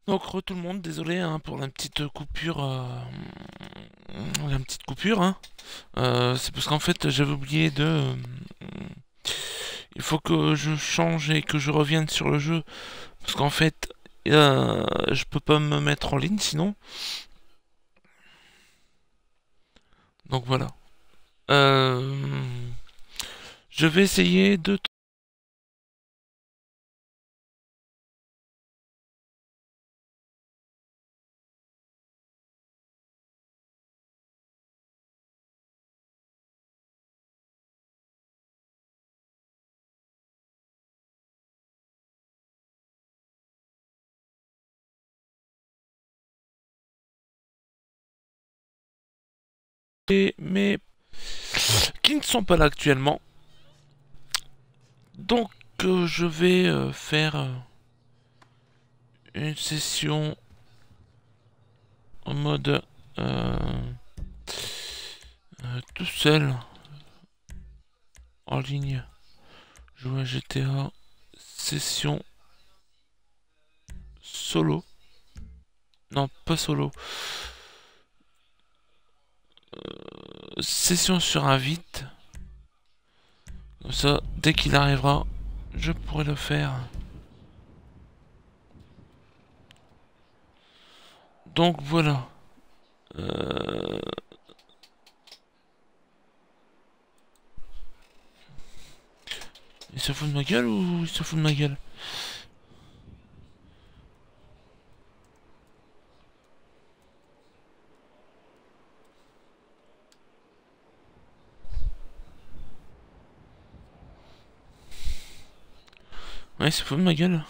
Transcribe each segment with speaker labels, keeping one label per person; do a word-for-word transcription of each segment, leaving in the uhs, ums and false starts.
Speaker 1: Donc re tout le monde, désolé hein, pour la petite coupure, euh, la petite coupure. Hein. Euh, c'est parce qu'en fait j'avais oublié de. euh, il faut que je change et que je revienne sur le jeu parce qu'en fait euh, je peux pas me mettre en ligne sinon. Donc voilà. Euh, je vais essayer de. Mais qui ne sont pas là actuellement. Donc euh, je vais euh, faire euh, une session en mode euh, euh, tout seul en ligne. Jouer à G T A. Session solo. Non, pas solo. Session sur invite. Comme ça, dès qu'il arrivera, je pourrai le faire. Donc voilà. Euh... Il se fout de ma gueule ou il se fout de ma gueule? Ouais, il se fout de ma gueule.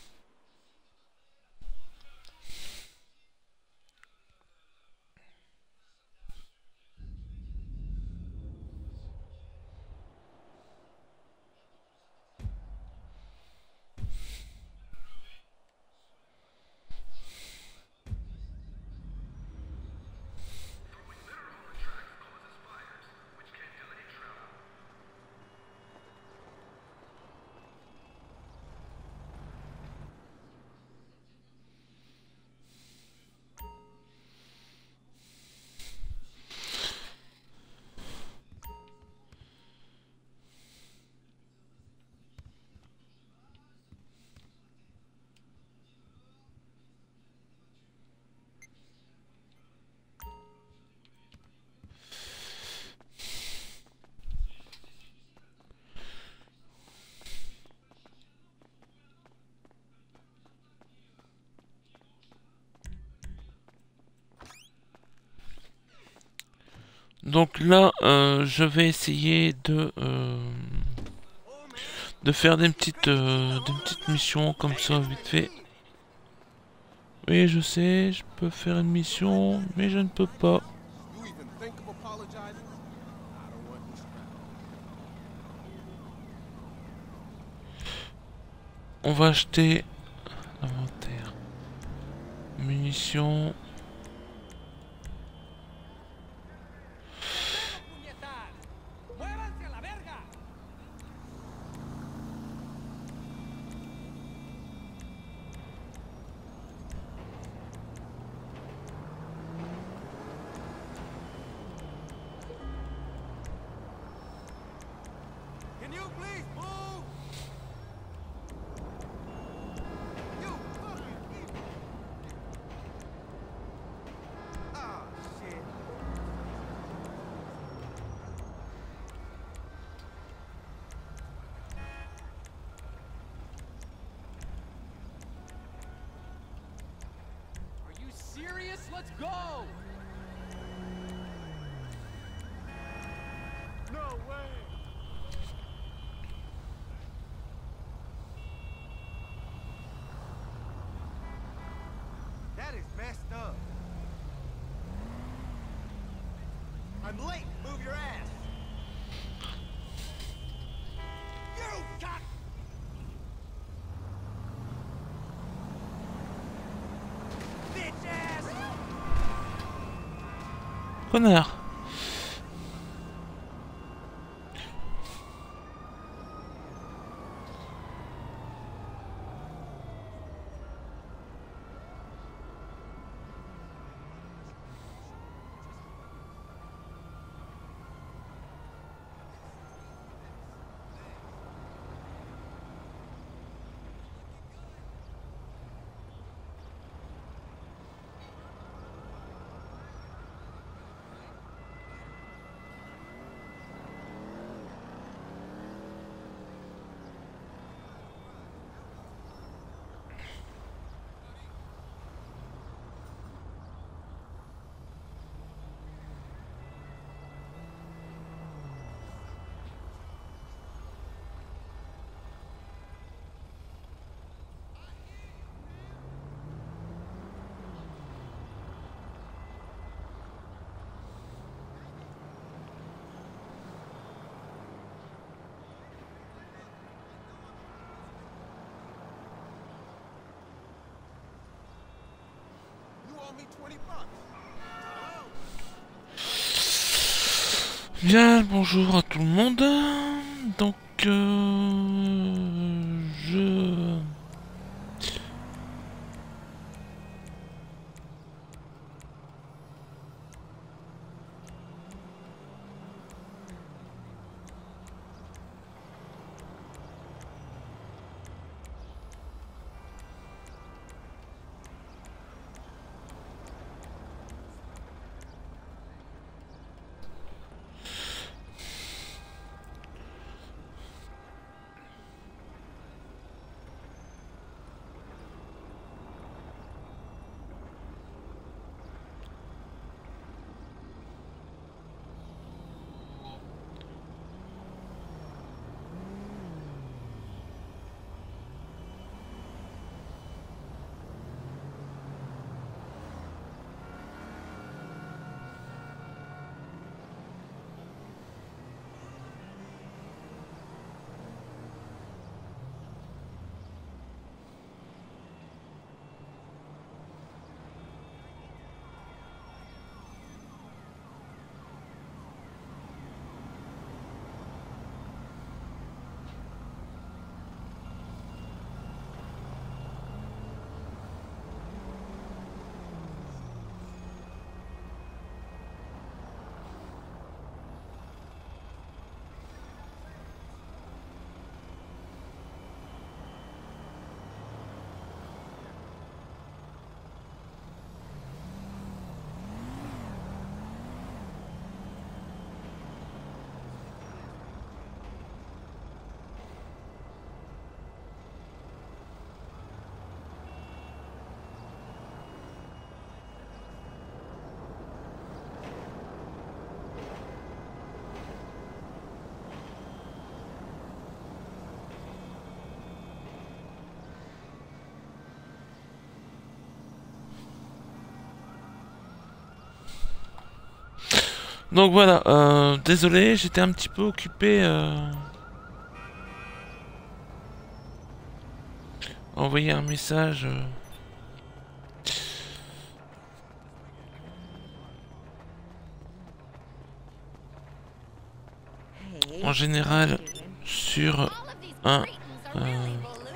Speaker 1: Donc là, euh, je vais essayer de euh, de faire des petites euh, des petites missions comme ça vite fait. Oui, je sais, je peux faire une mission, mais je ne peux pas. On va acheter inventaire, munitions.
Speaker 2: Let's go! No way! That is messed up. I'm late. Move your ass. You cock! Bitch ass!
Speaker 1: Connard. Bien, bonjour à tout le monde. Donc, euh, je... Donc voilà, euh, désolé, j'étais un petit peu occupé euh, à envoyer un message. euh, en général sur un euh,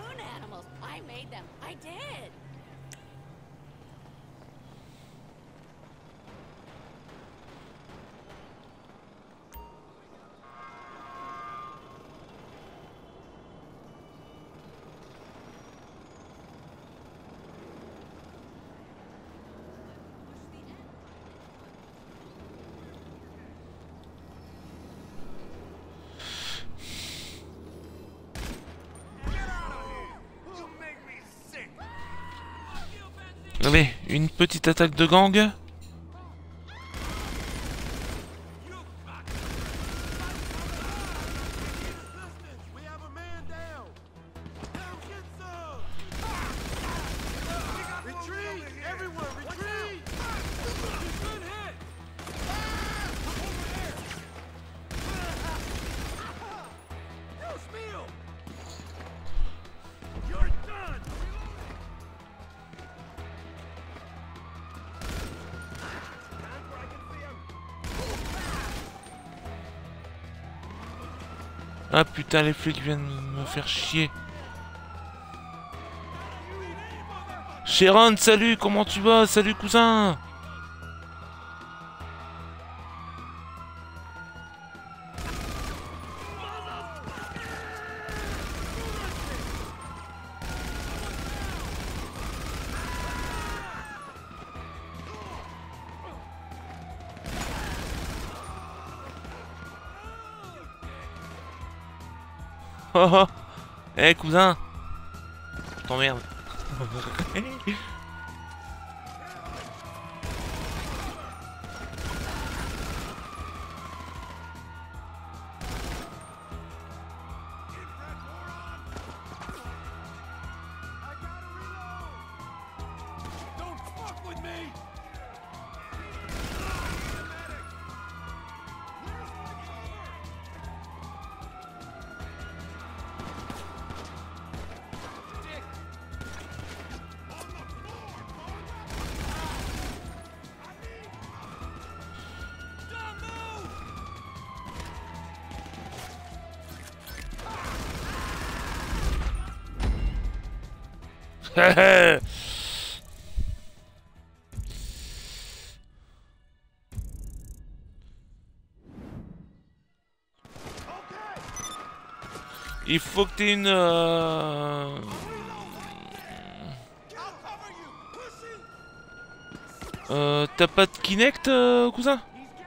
Speaker 1: allez, une petite attaque de gang. Ah putain, les flics viennent me faire chier. Sharon, salut, comment tu vas? Salut cousin. Oh oh. Eh hey, cousin. T'emmerde. Il faut que t'aies une... Euh... Euh, T'as pas de Kinect, euh, cousin?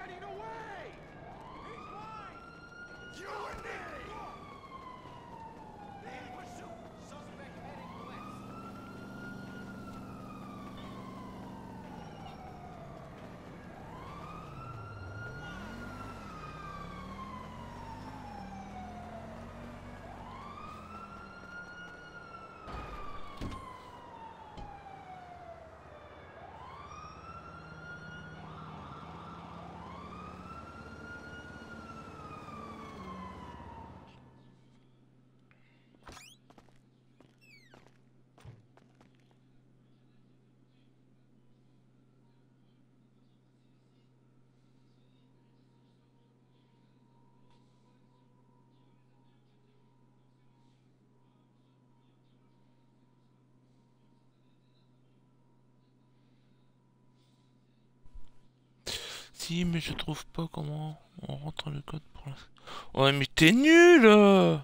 Speaker 1: Si, mais je trouve pas comment on rentre le code pour l'instant. Ouais, mais t'es nul euh.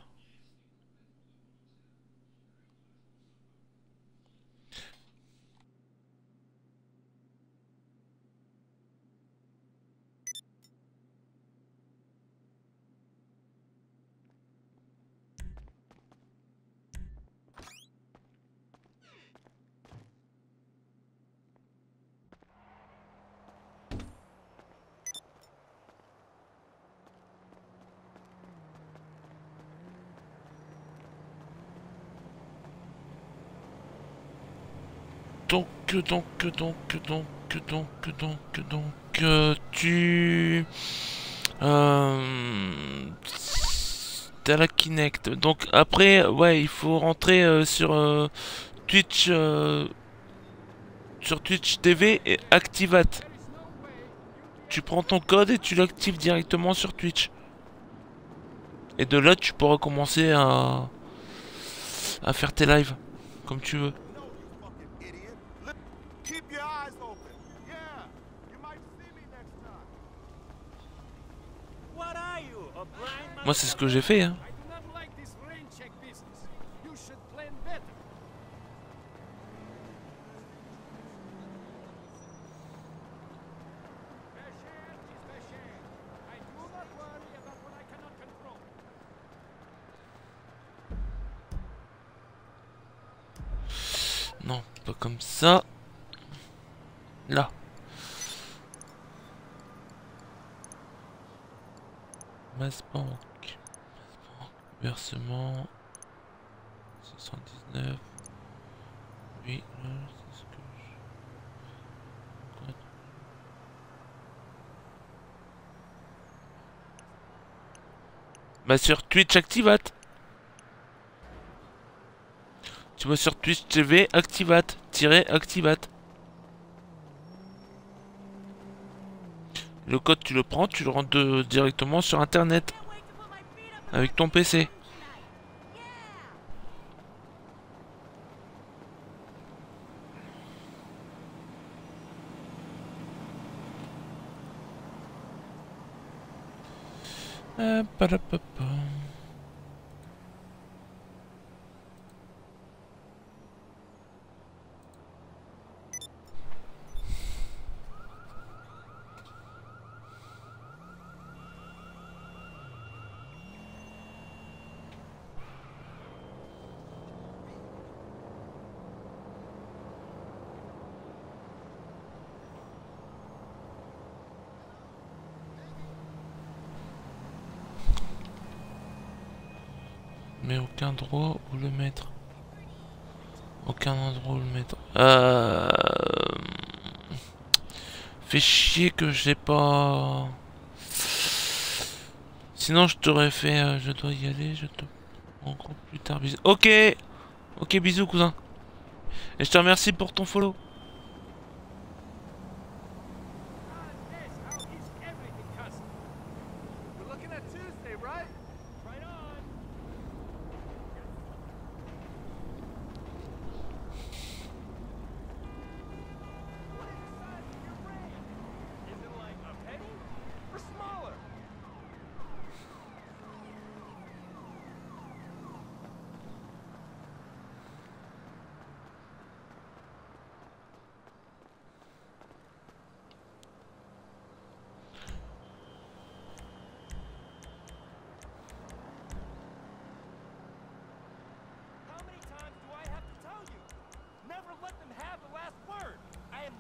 Speaker 1: Donc, donc, donc, donc, donc, donc, donc, euh, tu... Euh... T'as la Kinect. Donc après, ouais, il faut rentrer euh, sur euh, Twitch... Euh, sur Twitch T V et Activate. Tu prends ton code et tu l'actives directement sur Twitch. Et de là, tu pourras commencer à... à faire tes lives, comme tu veux. Moi, c'est ce que j'ai fait, hein. Non, pas comme ça. Là. Mass banque. Versement. soixante-dix-neuf. Oui, là, c'est ce que je... Bah sur Twitch Activate. Tu vas sur Twitch T V Activate. Tirer Activate. Le code tu le prends, tu le rentres de, directement sur internet. Avec ton P C. Euh, padapapa. Mais aucun endroit où le mettre. Aucun endroit où le mettre. Euh... Fait chier que j'ai pas... Sinon je t'aurais fait... Euh, je dois y aller, je te... rencontre plus tard, bisous. Ok. Ok, bisous cousin. Et je te remercie pour ton follow.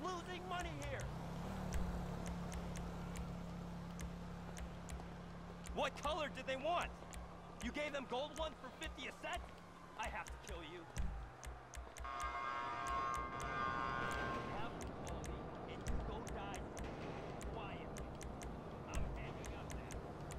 Speaker 2: losing money here. What color did they want? You gave them gold ones for fifty a set? I have to kill you. Have them call me, and you go die quietly. I'm hanging up now.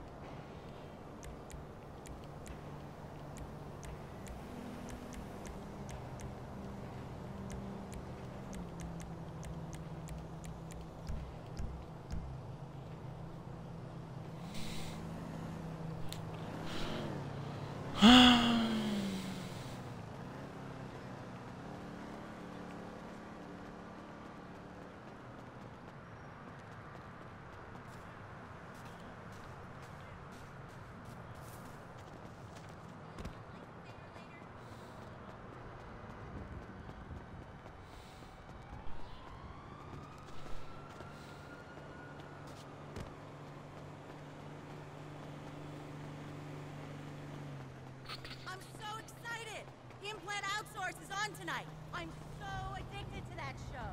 Speaker 3: I'm so excited! Implant Outsource is on tonight. I'm so addicted to that show.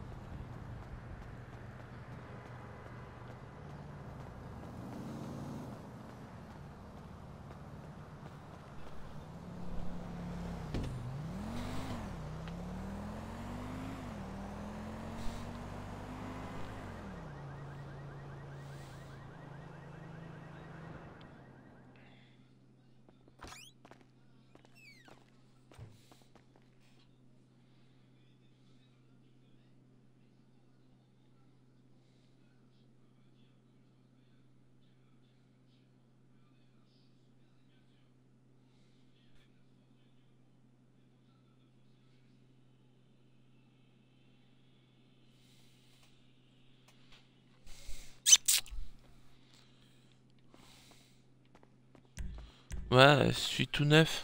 Speaker 1: Ouais, je suis tout neuf.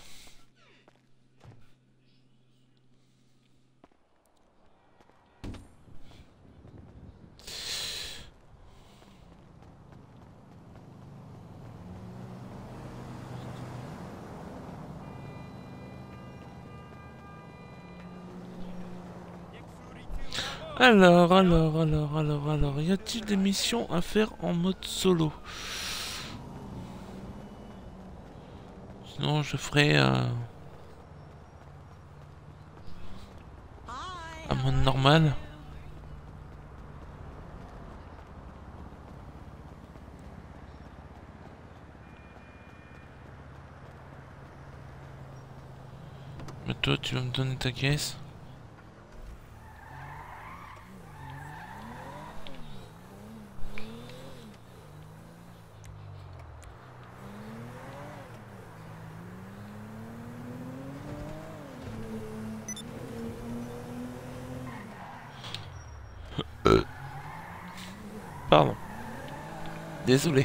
Speaker 1: Alors, alors, alors, alors, alors, y a-t-il des missions à faire en mode solo? Sinon, je ferai euh, un mode normal. Mais toi, tu vas me donner ta caisse? Euh. Pardon. Désolé.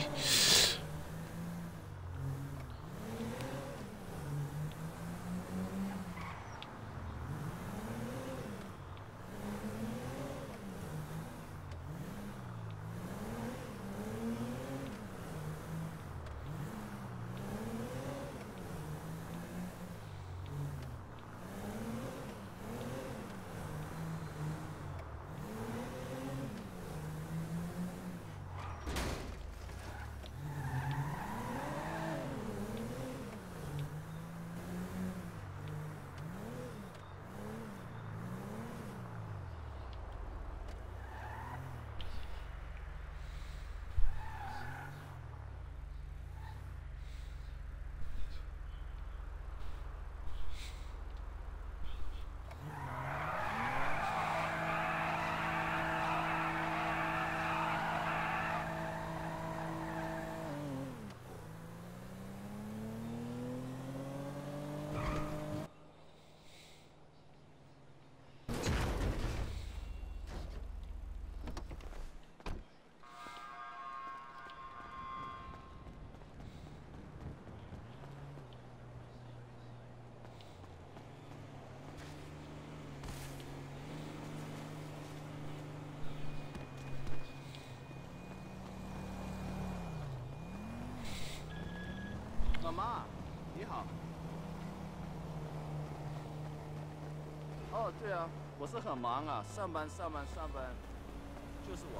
Speaker 4: 哦，对啊，我是很忙啊，上班上班上班，就是我。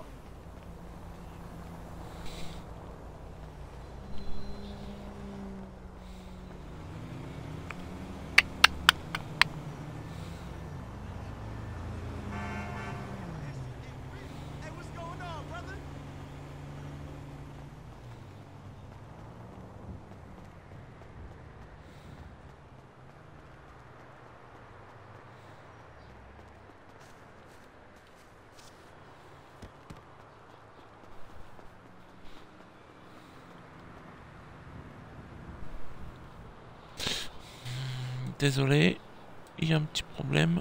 Speaker 2: Hey, what's going on, brother?
Speaker 1: Désolé, il y a un petit problème.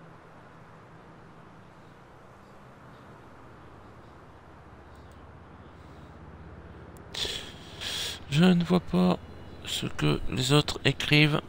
Speaker 1: Je ne vois pas ce que les autres écrivent.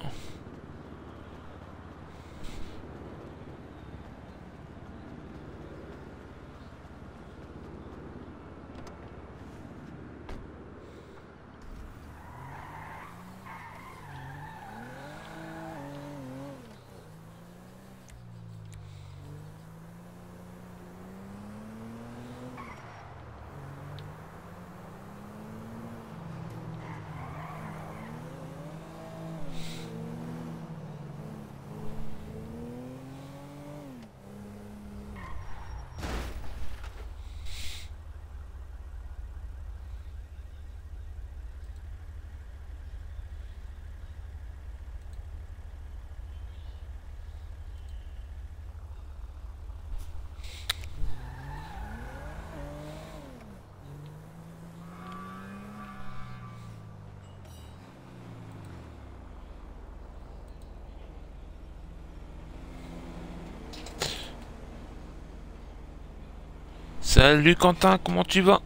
Speaker 1: Salut Quentin, comment tu vas?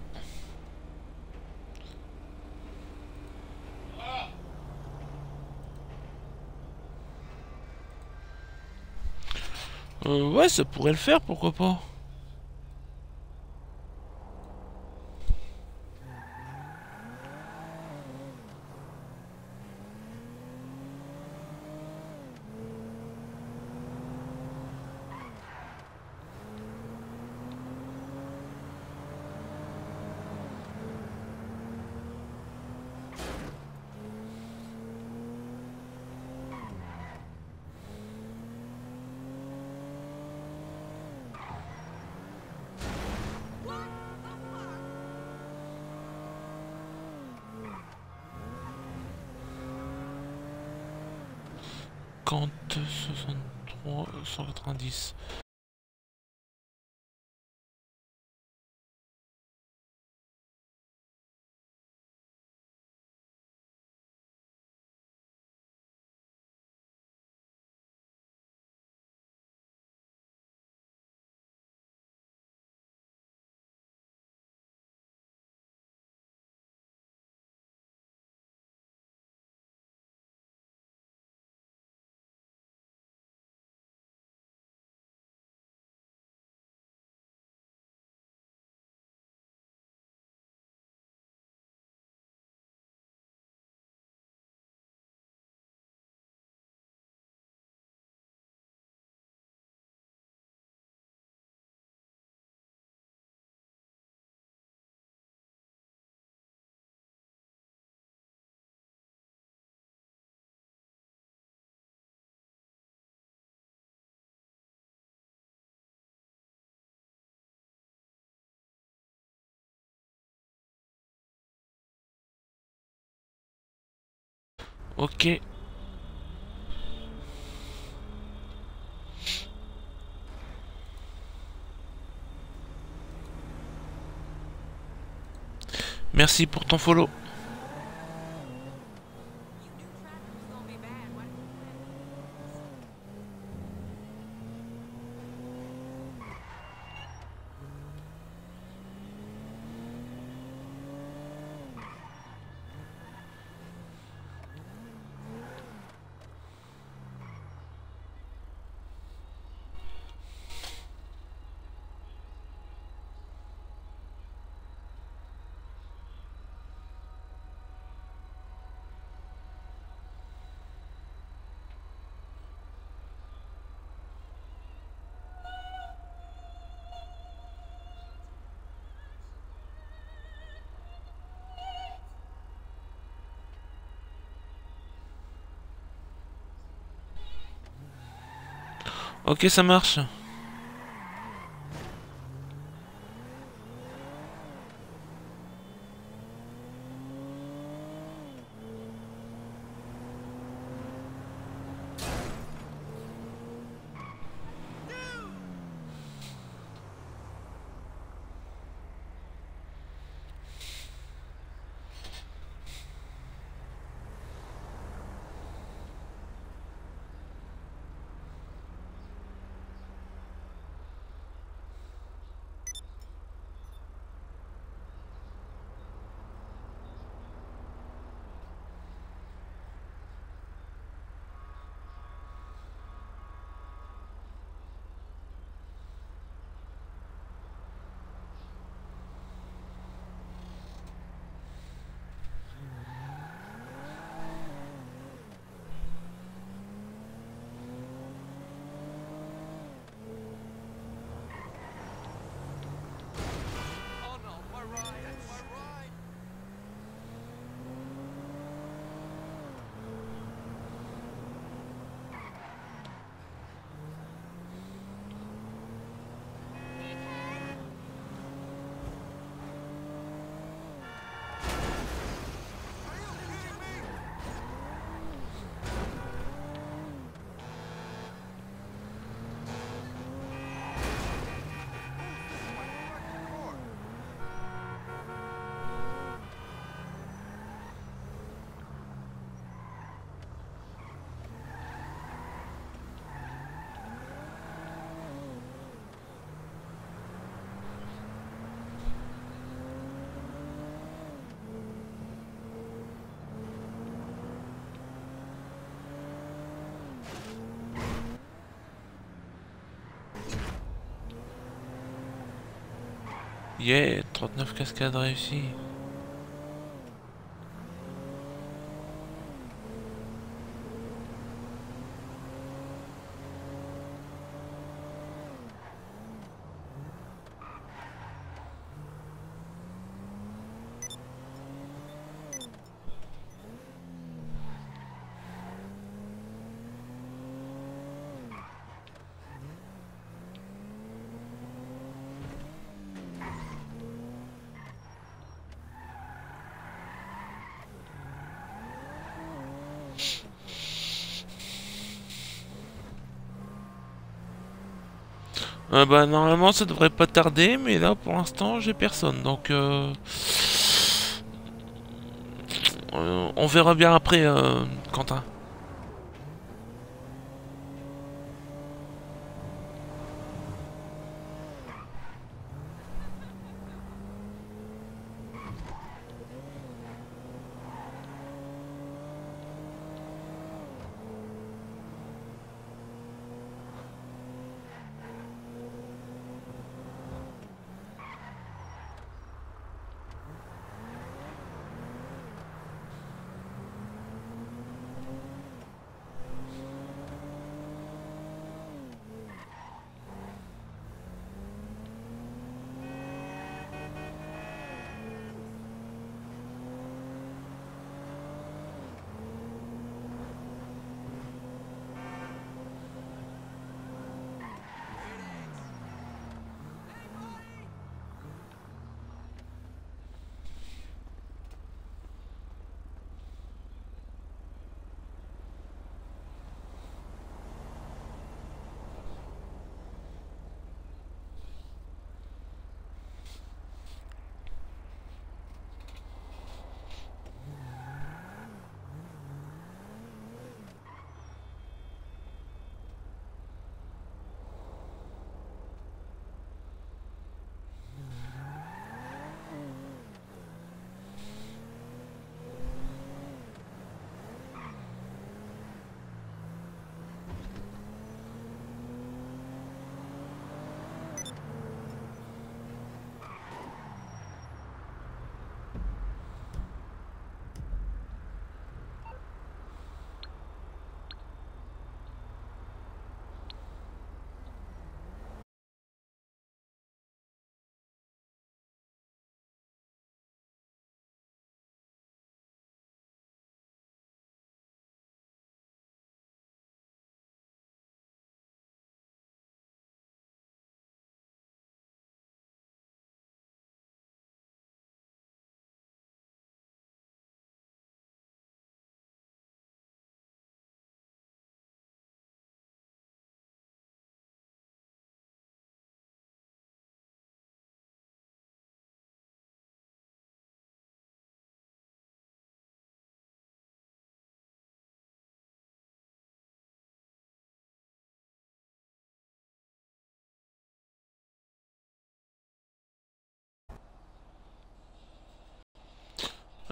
Speaker 1: Euh, ouais, ça pourrait le faire, pourquoi pas. cinquante, soixante-trois, cent quatre-vingt-dix. Ok. Merci pour ton follow. Ok, ça marche.
Speaker 2: Oh no, my ride, my ride. Are you kidding me?
Speaker 1: Yeah, trente-neuf cascades réussies. Euh, bah normalement ça devrait pas tarder, mais là pour l'instant j'ai personne, donc euh, euh, on verra bien après, euh, Quentin.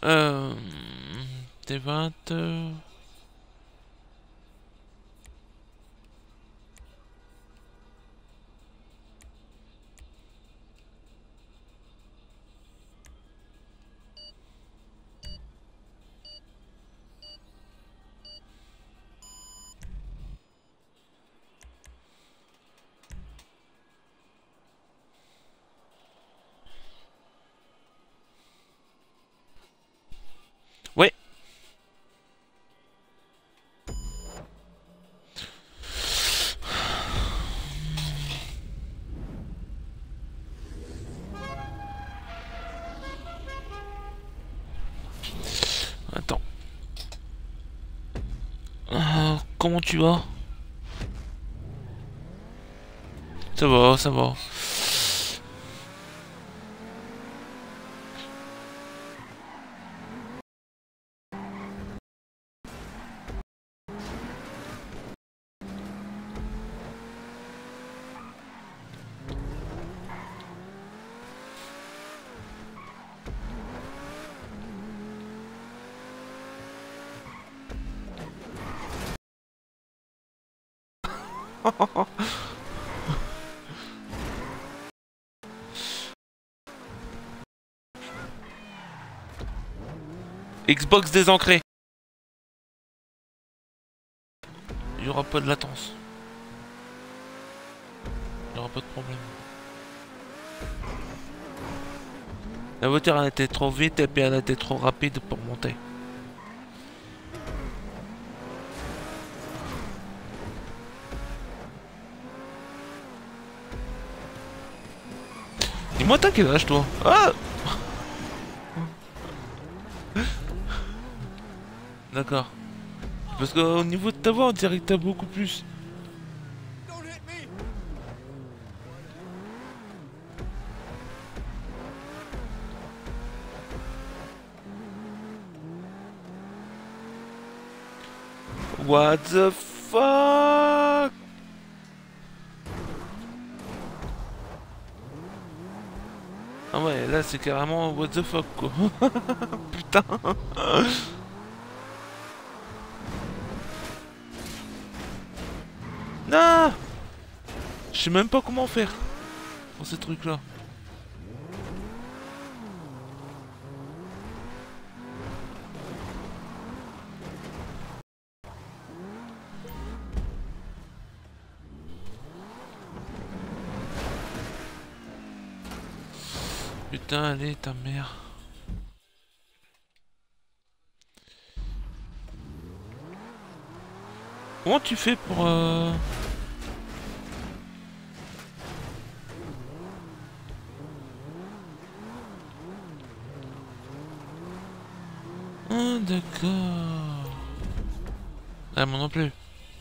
Speaker 1: Euh... T vingt... euh, Ouais. Attends. Euh, comment tu vas? Ça va, ça va. Xbox désancré. Il n'y aura pas de latence. Il n'y aura pas de problème. La voiture elle était trop vite et puis elle était trop rapide pour monter. Dis-moi t'as quel âge toi? Ah, d'accord. Parce qu'au niveau de ta voix on dirait que t'as beaucoup plus.
Speaker 4: Don't hit me!
Speaker 1: What the fuck? Ah ouais, là c'est carrément what the fuck quoi. Putain. Non. Je sais même pas comment faire pour ces trucs là. Putain, allez, ta mère. Comment tu fais pour... Euh... Ah, d'accord. Ah, moi non plus.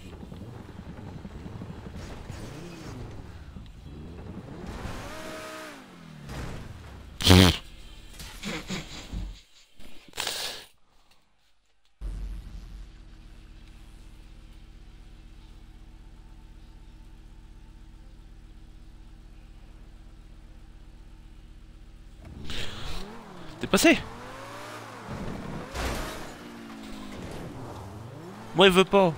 Speaker 1: T'es passé. Moi il veut pas.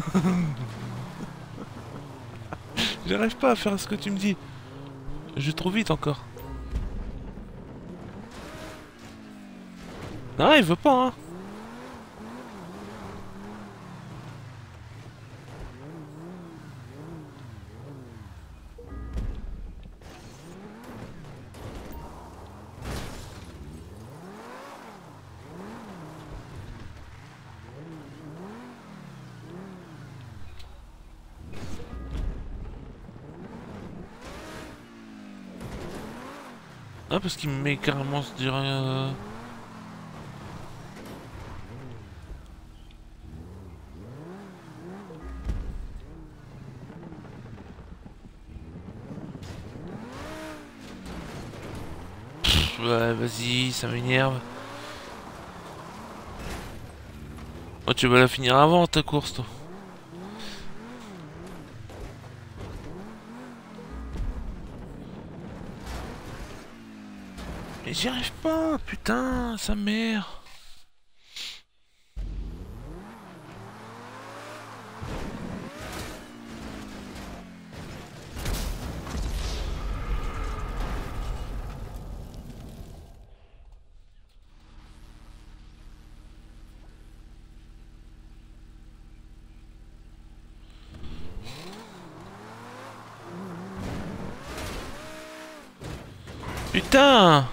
Speaker 1: J'arrive pas à faire ce que tu me dis. Je vais trop vite encore. Non, il veut pas, hein. Ah, parce qu'il me met carrément se dire... Euh... Pff, ouais, vas-y, ça m'énerve. Oh, tu vas la finir avant ta course, toi. Mais j'y arrive pas, putain, sa mère. Putain!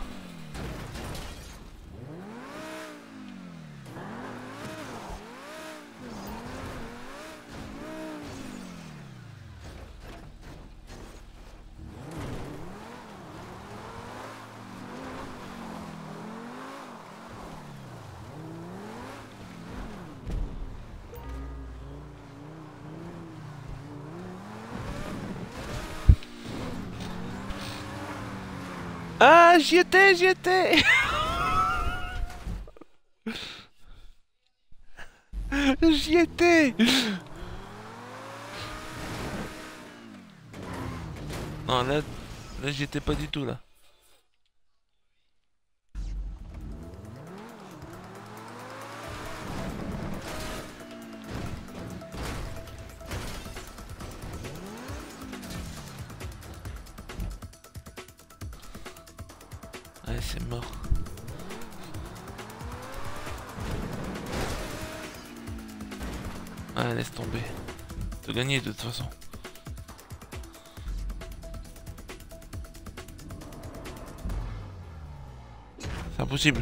Speaker 1: Ah, j'y étais, j'y étais! J'y étais! Non, là, là j'y étais pas du tout, là. Ouais, c'est mort. Ah, laisse tomber. T'as gagné de toute façon. C'est impossible.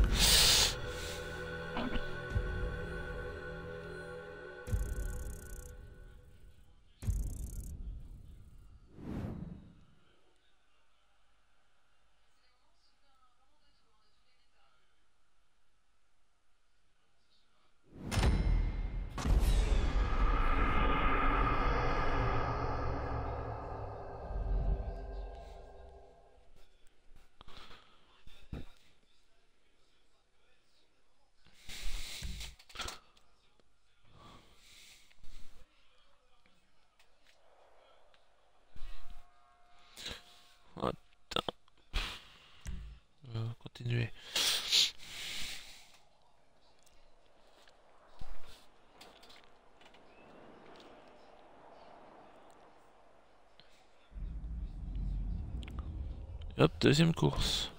Speaker 1: Oh, putain. On va continuer. Hop, deuxième course.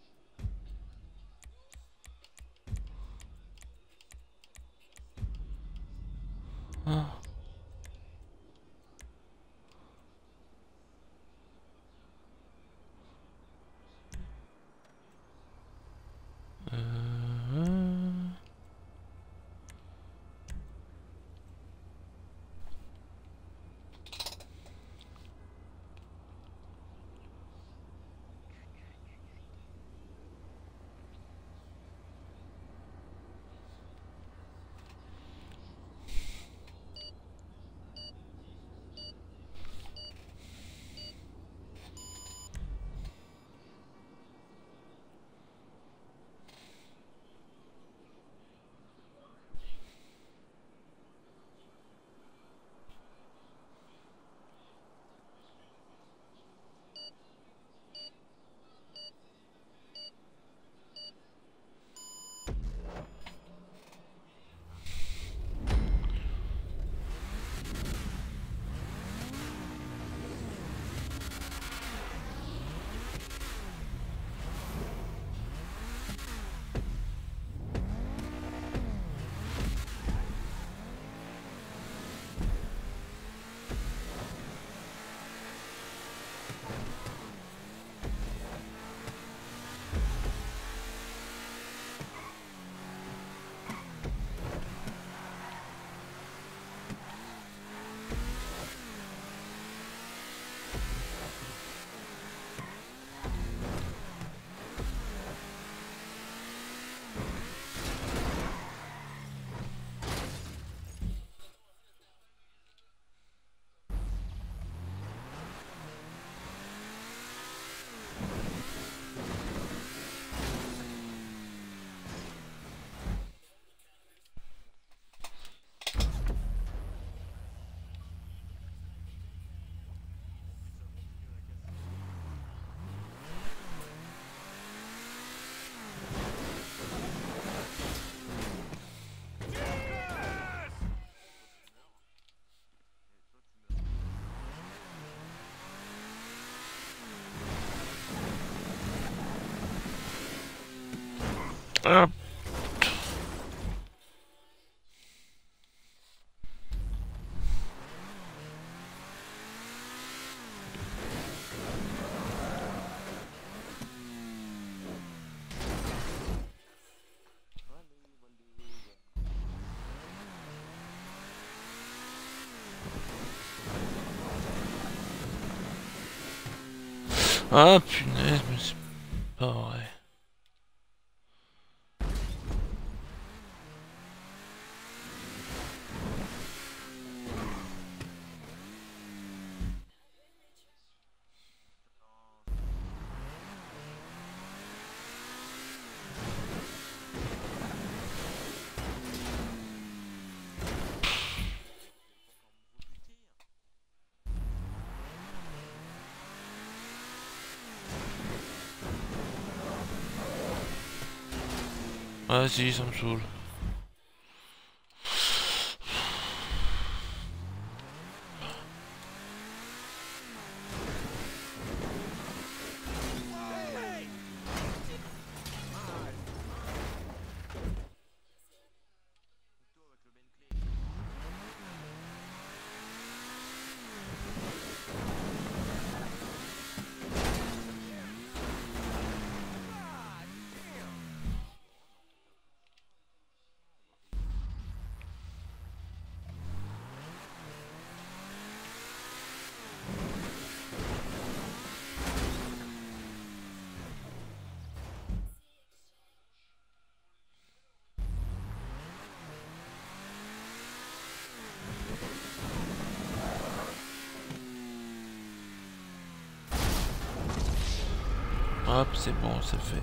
Speaker 1: Ah. Euh... Ah. Ah punaise, mais c'est pas vrai. Ah si, ça me saoule. Hop, c'est bon, c'est fait.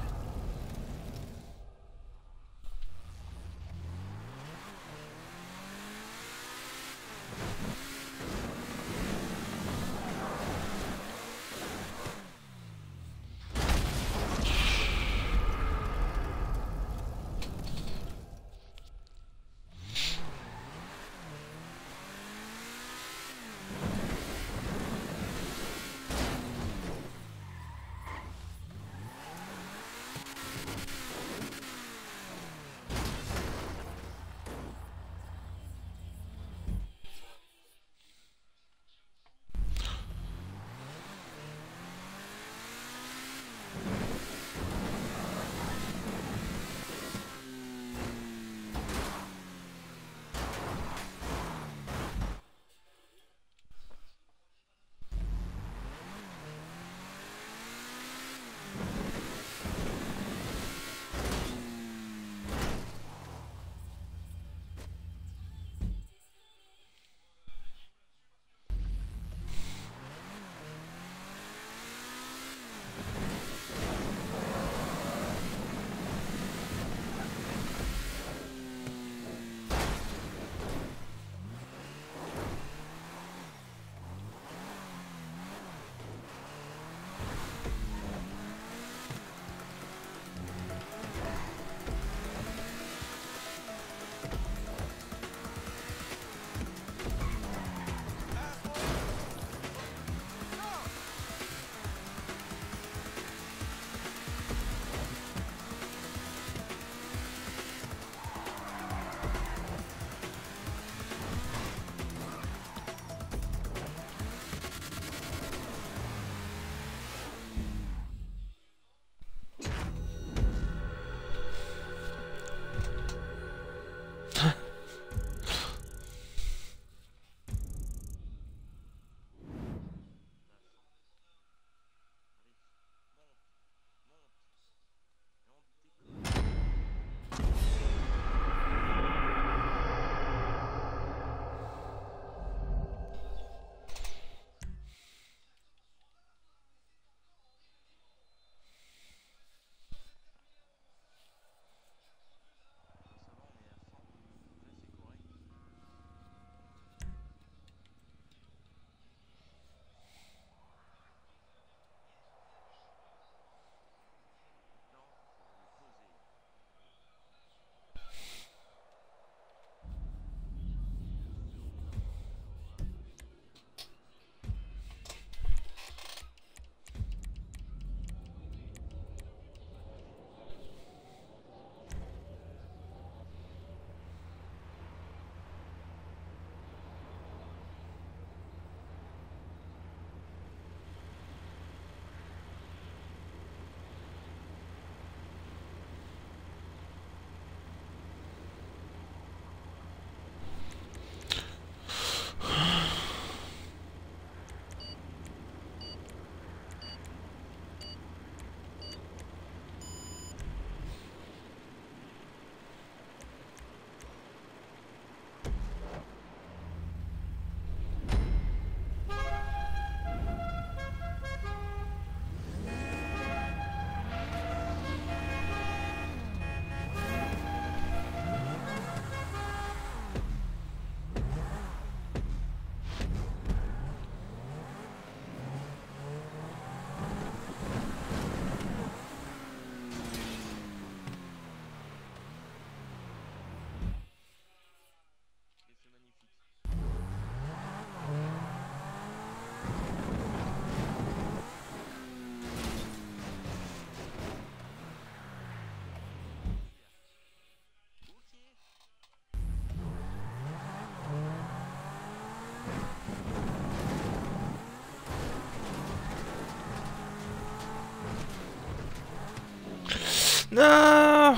Speaker 1: Non.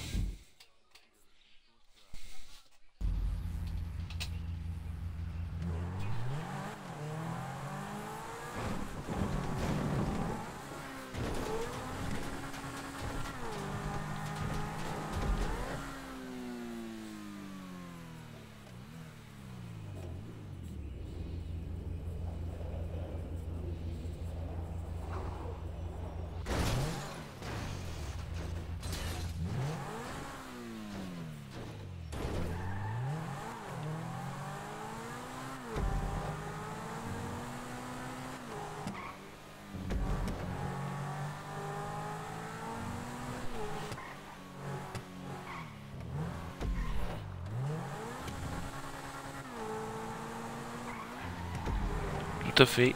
Speaker 1: Tout à fait.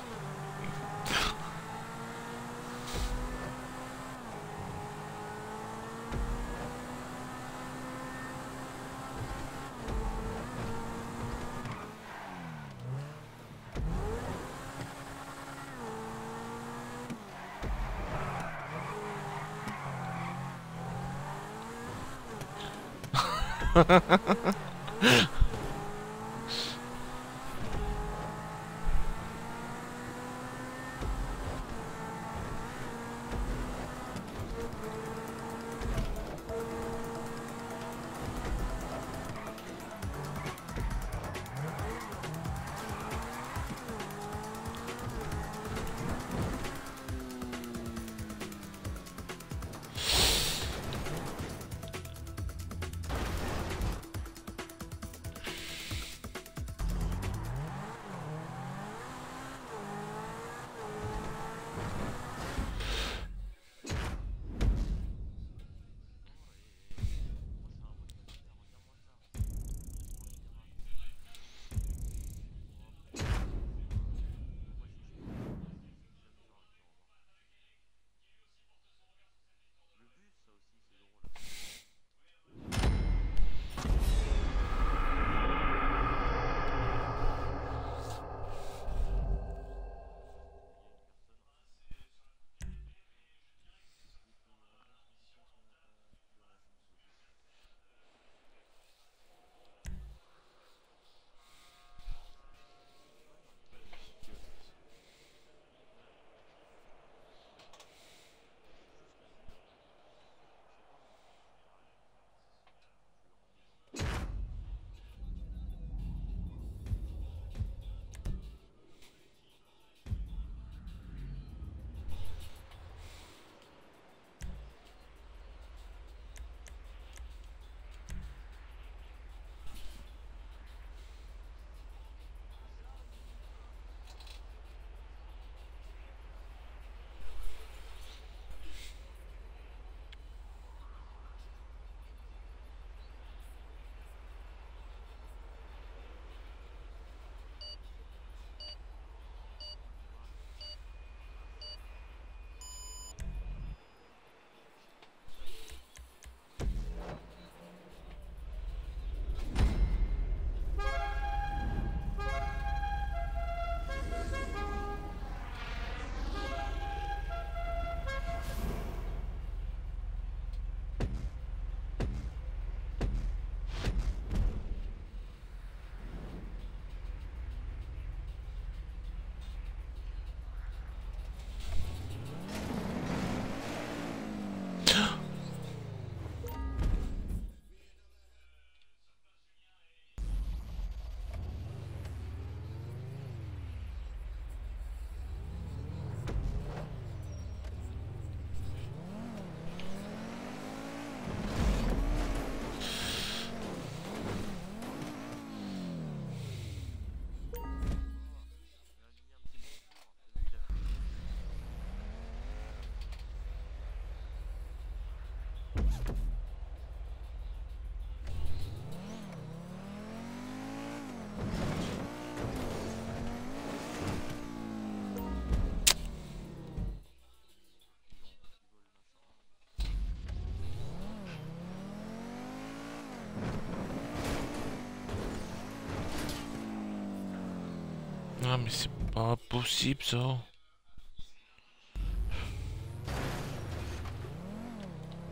Speaker 1: Ah mais c'est pas possible ça.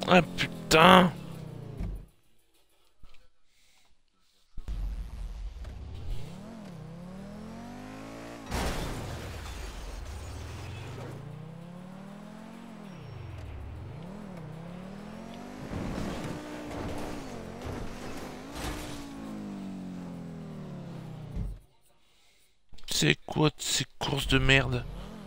Speaker 1: Ah putain. C'est quoi ces courses de merde?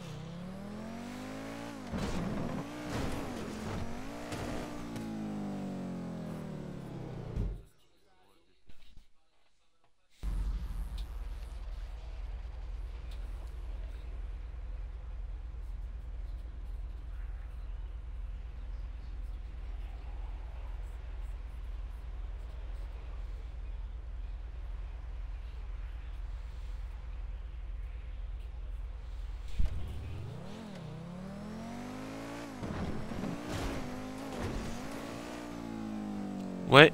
Speaker 1: Ouais.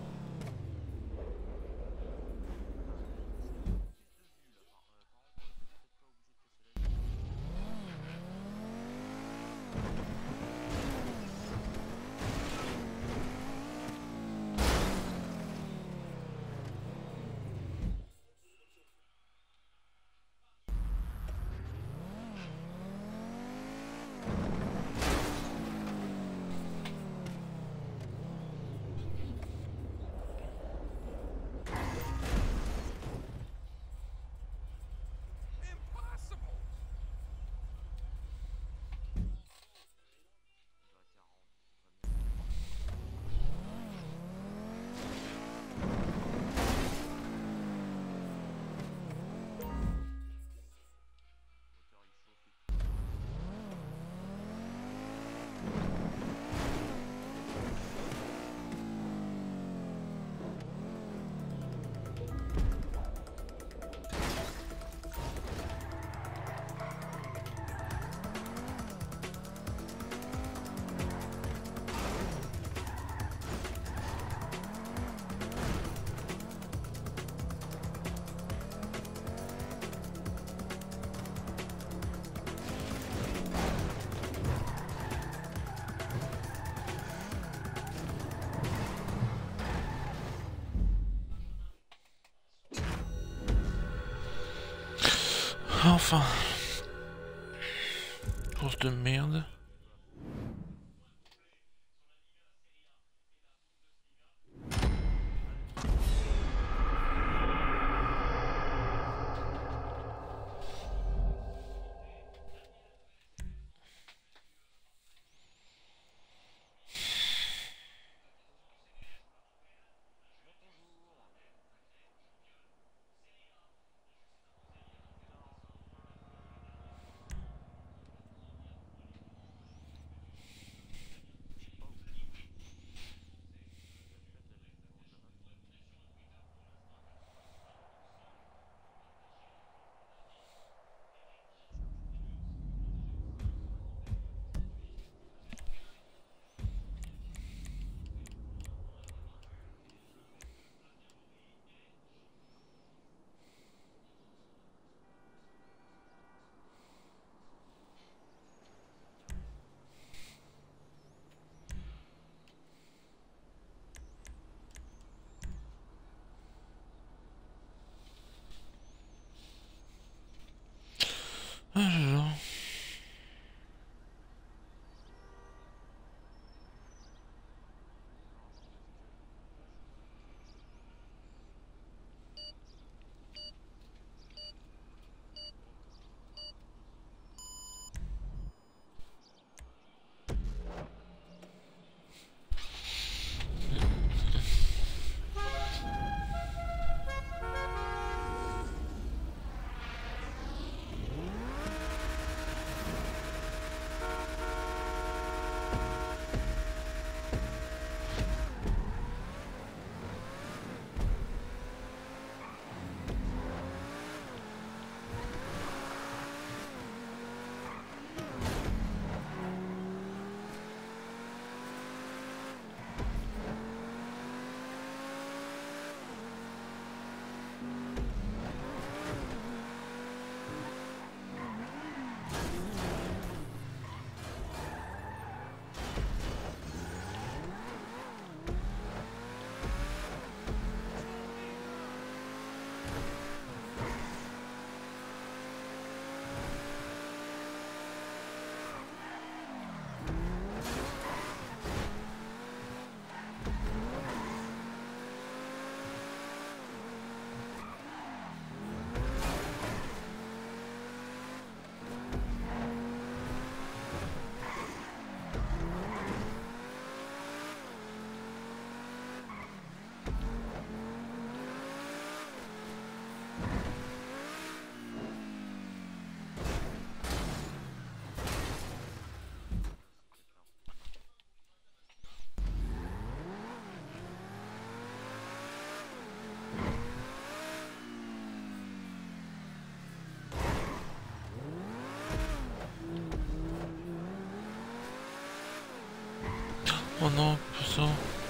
Speaker 1: Enfin. Course de merde. Oh non, pas ça.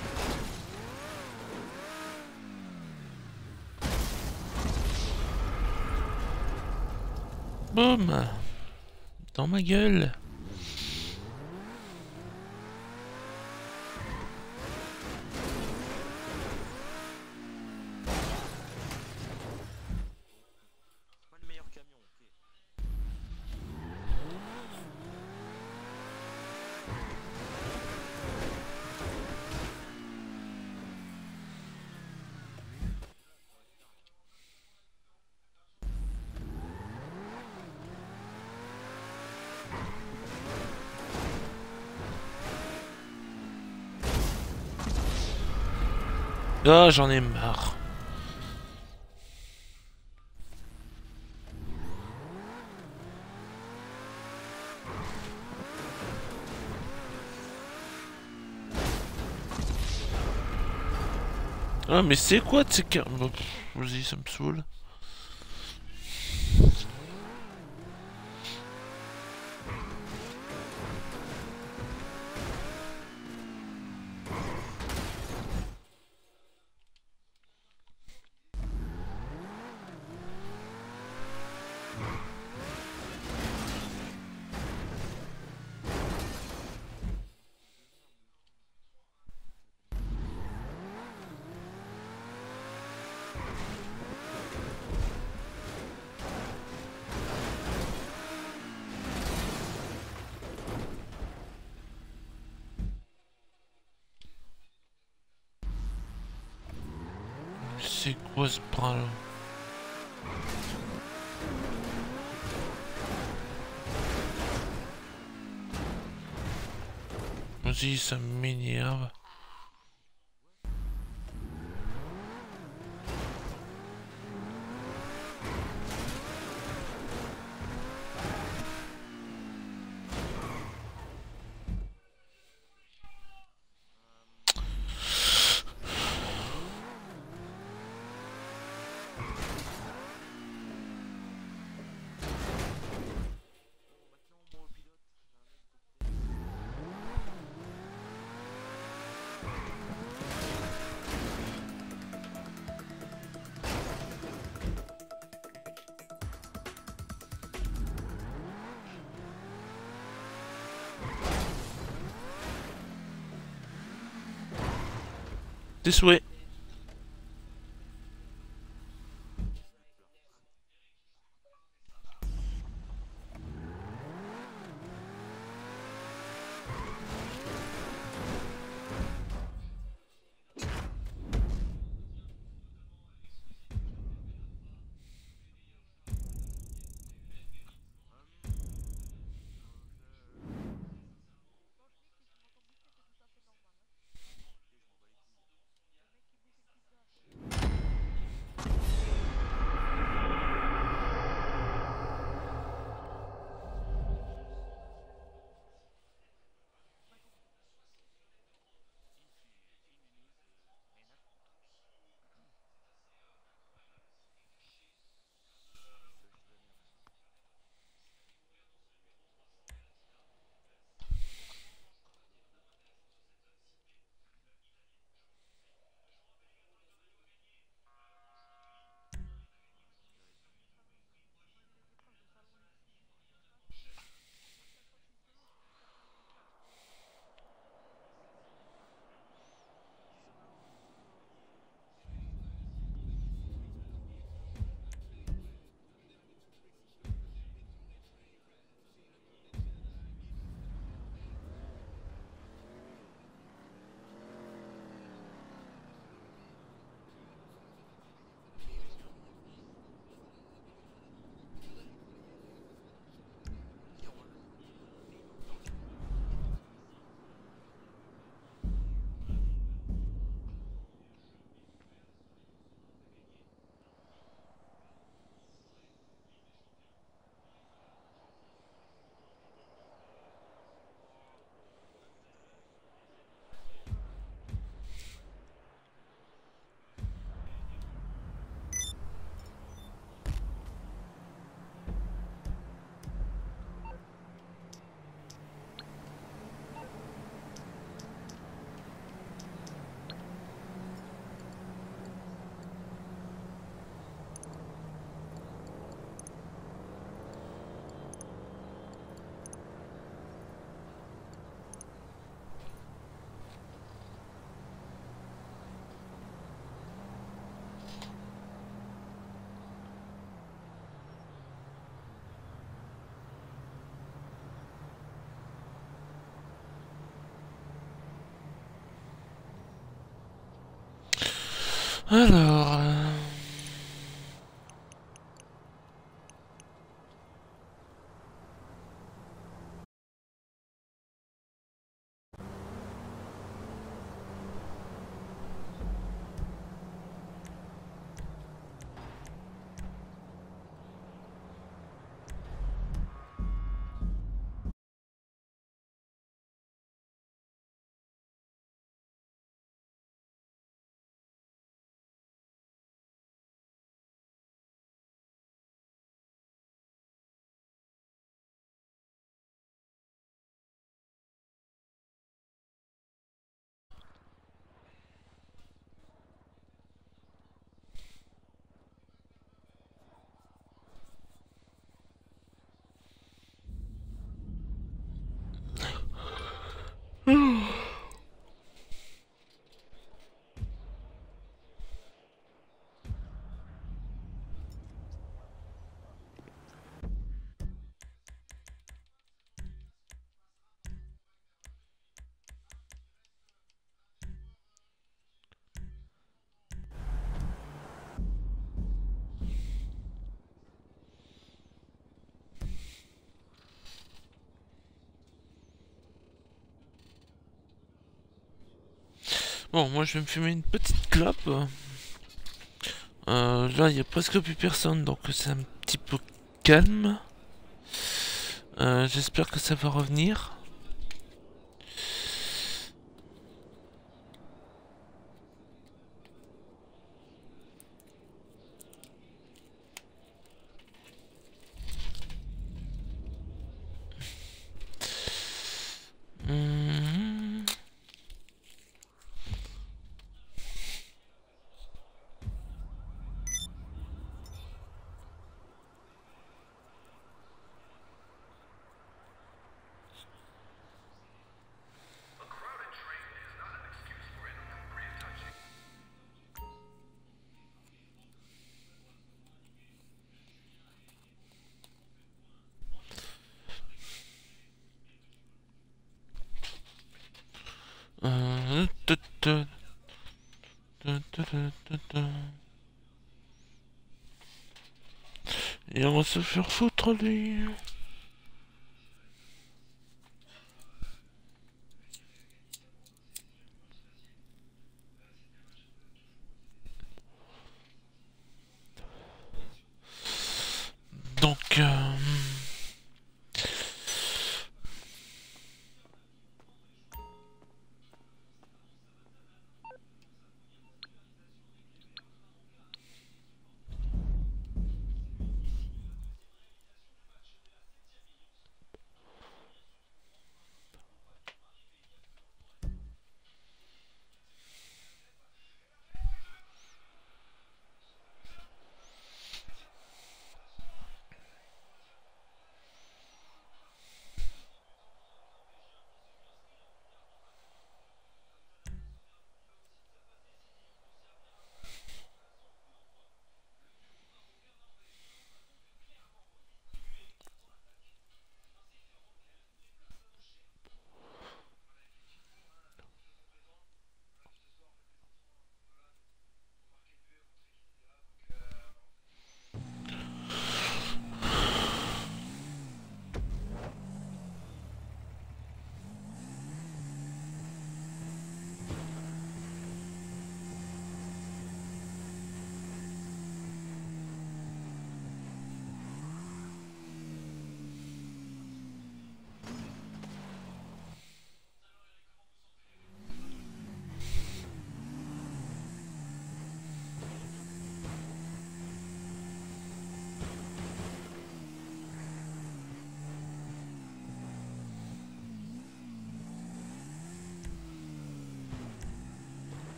Speaker 1: Boum! Dans ma gueule!
Speaker 5: Pas le meilleur camion, ok.
Speaker 1: Ah, j'en ai marre. Ah, mais c'est quoi de ces car... Bon, pff, vas-y, ça me saoule. C'est quoi ce bras là? Vas-y, ça m'énerve. Tes souhaits. Alors... euh, Bon, moi je vais me fumer une petite clope. Euh, là, il n'y a presque plus personne, donc c'est un petit peu calme. Euh, J'espère que ça va revenir. Hum. Euh, ta, ta, ta, ta, ta, ta, ta. Et on va se faire foutre lui. Donc... Euh...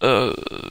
Speaker 1: Euh...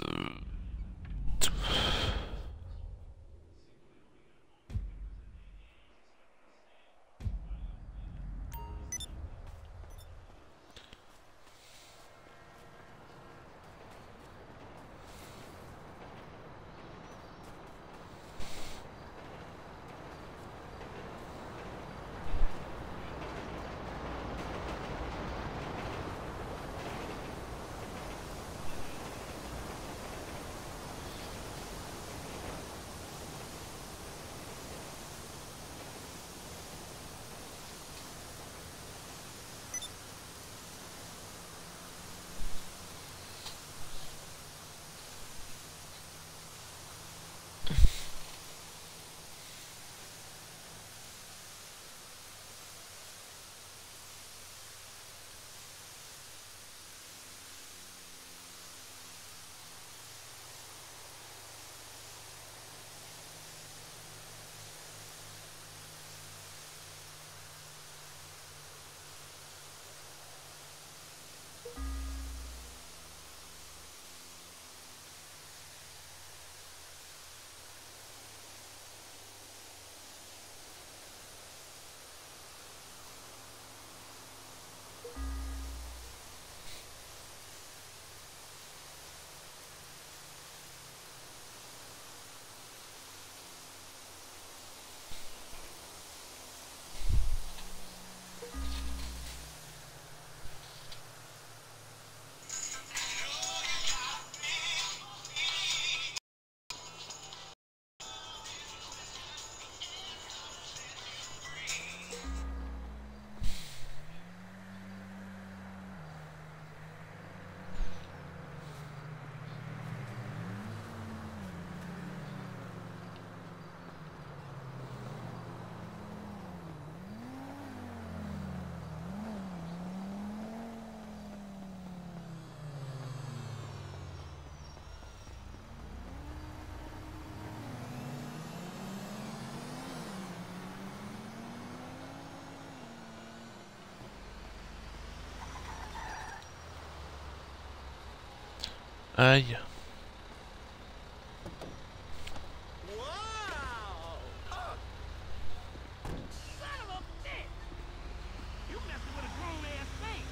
Speaker 1: Aïe.
Speaker 2: Son of a bitch! You messing with a grown-ass thing!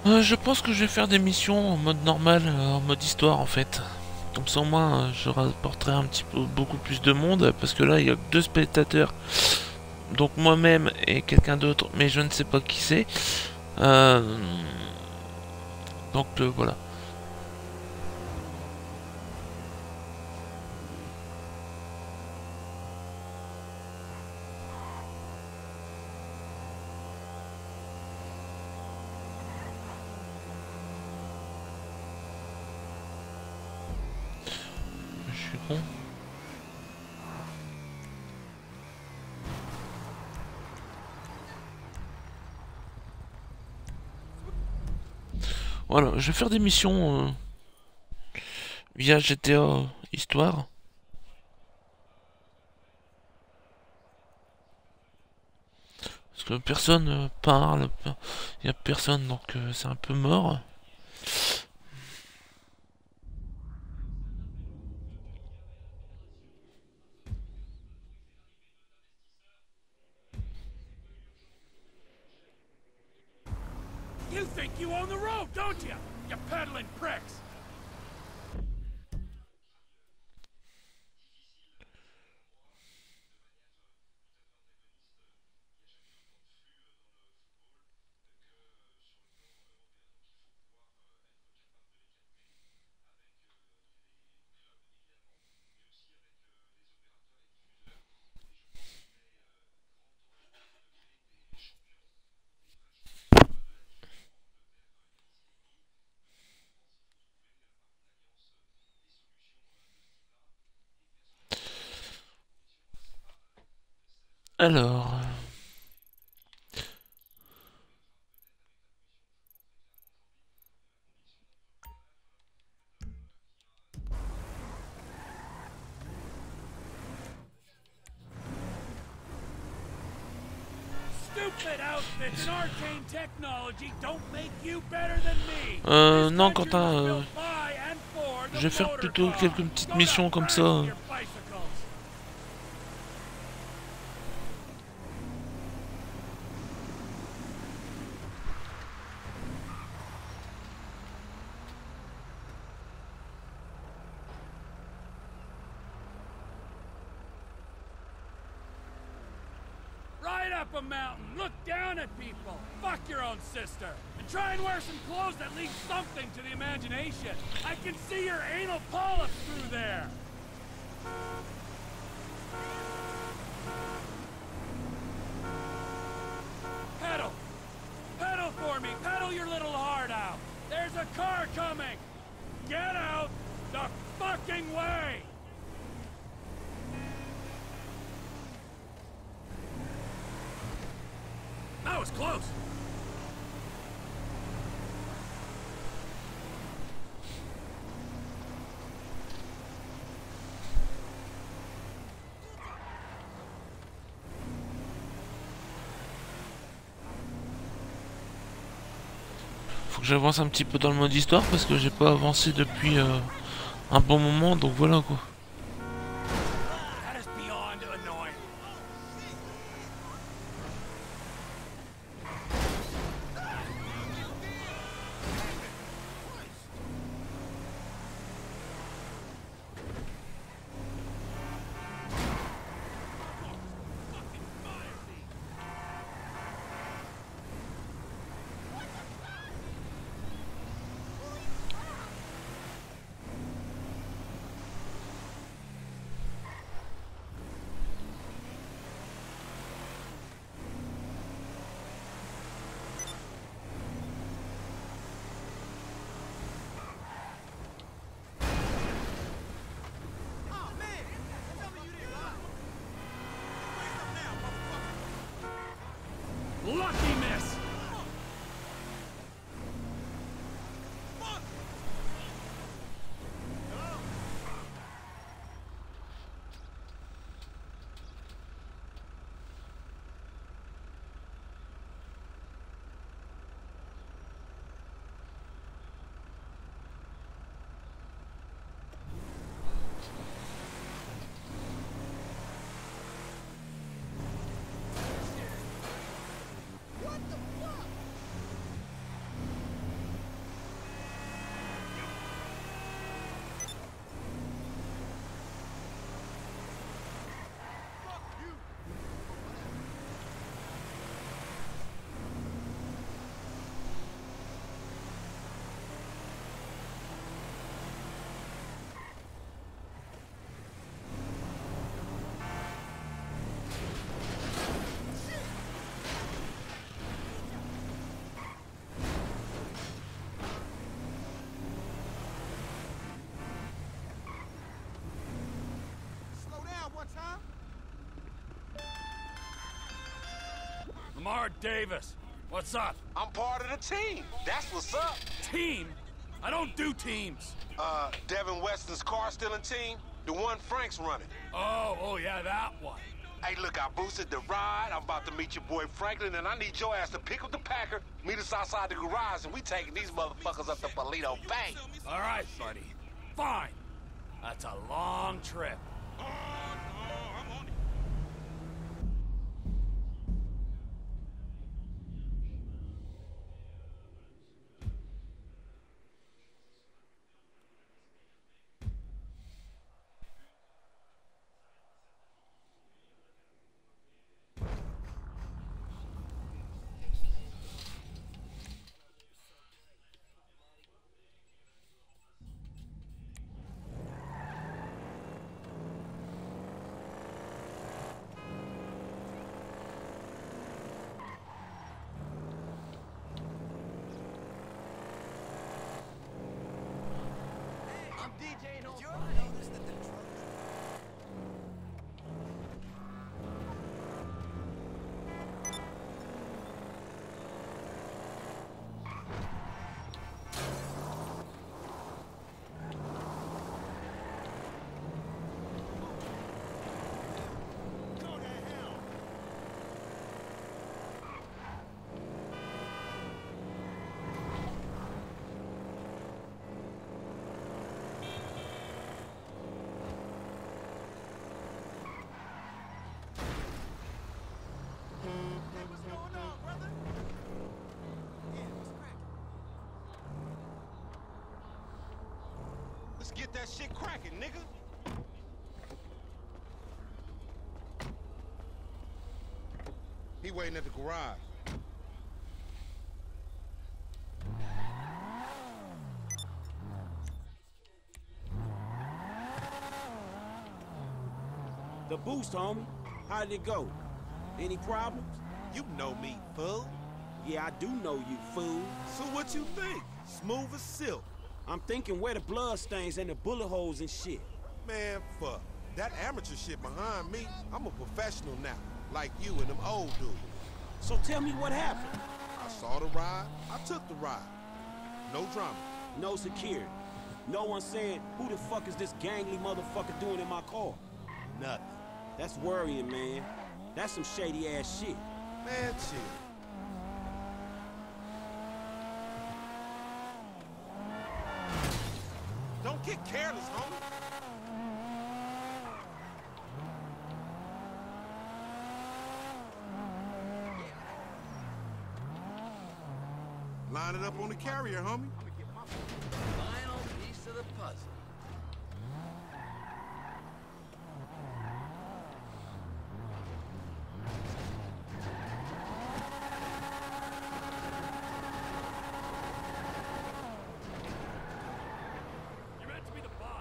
Speaker 1: Euh, je pense que je vais faire des missions en mode normal, euh, en mode histoire en fait. Comme ça au moins euh, je rapporterai un petit peu beaucoup plus de monde parce que là il y a que deux spectateurs. Donc moi-même et quelqu'un d'autre, mais je ne sais pas qui c'est. Euh, donc euh, voilà. Je suis con. Voilà, je vais faire des missions euh, via G T A Histoire. Parce que personne euh, parle, il y a personne, donc euh, c'est un peu mort.
Speaker 2: You think you own the road, don't you? You peddling pricks!
Speaker 1: Alors...
Speaker 2: Stupid outfits and arcane technology don't make you better than me.
Speaker 1: Euh,
Speaker 2: This
Speaker 1: non,
Speaker 2: country
Speaker 1: Quentin,
Speaker 2: was
Speaker 1: euh,
Speaker 2: built by and for the
Speaker 1: je vais faire
Speaker 2: motor
Speaker 1: plutôt
Speaker 2: car.
Speaker 1: quelques petites
Speaker 2: Go
Speaker 1: missions
Speaker 2: down,
Speaker 1: comme
Speaker 2: burn
Speaker 1: ça.
Speaker 2: your bicycles. Ride up a mountain, look down at people, fuck your own sister, and try and wear some clothes that leave something to the imagination. I can see your anal polyps through there. Pedal! Pedal for me! Pedal your little heart out! There's a car coming! Get out the fucking way! That was close!
Speaker 1: Faut que j'avance un petit peu dans le mode histoire parce que j'ai pas avancé depuis euh, un bon moment, donc voilà quoi.
Speaker 2: That is beyond annoying. Lucky miss! Lamar Davis. What's up?
Speaker 6: I'm part of the team. That's what's up.
Speaker 2: Team? I don't do teams.
Speaker 6: Uh, Devin Weston's car stealing team? The one Frank's running.
Speaker 2: Oh, oh yeah, that one.
Speaker 6: Hey, look, I boosted the ride. I'm about to meet your boy Franklin, and I need your ass to pick up the Packer, meet us outside the garage, and we taking these motherfuckers up to Polito Bay.
Speaker 2: All right, buddy. Fine. That's a long trip.
Speaker 6: Let's get that shit cracking, nigga. He waiting at the garage.
Speaker 7: The boost, homie. How did it go? Any problems?
Speaker 8: You know me, fool.
Speaker 7: Yeah, I do know you, fool.
Speaker 8: So what you think? Smooth as silk.
Speaker 7: I'm thinking where the blood stains and the bullet holes and shit.
Speaker 8: Man, fuck. That amateur shit behind me, I'm a professional now. Like you and them old dudes.
Speaker 7: So tell me what happened.
Speaker 8: I saw the ride, I took the ride. No drama.
Speaker 7: No security. No one saying, who the fuck is this gangly motherfucker doing in my car?
Speaker 8: Nothing.
Speaker 7: That's worrying, man. That's some shady ass shit.
Speaker 8: Man, chill. Don't get careless, homie. Line it up on the carrier, homie.
Speaker 2: Final piece of the puzzle. You're meant to be the boss.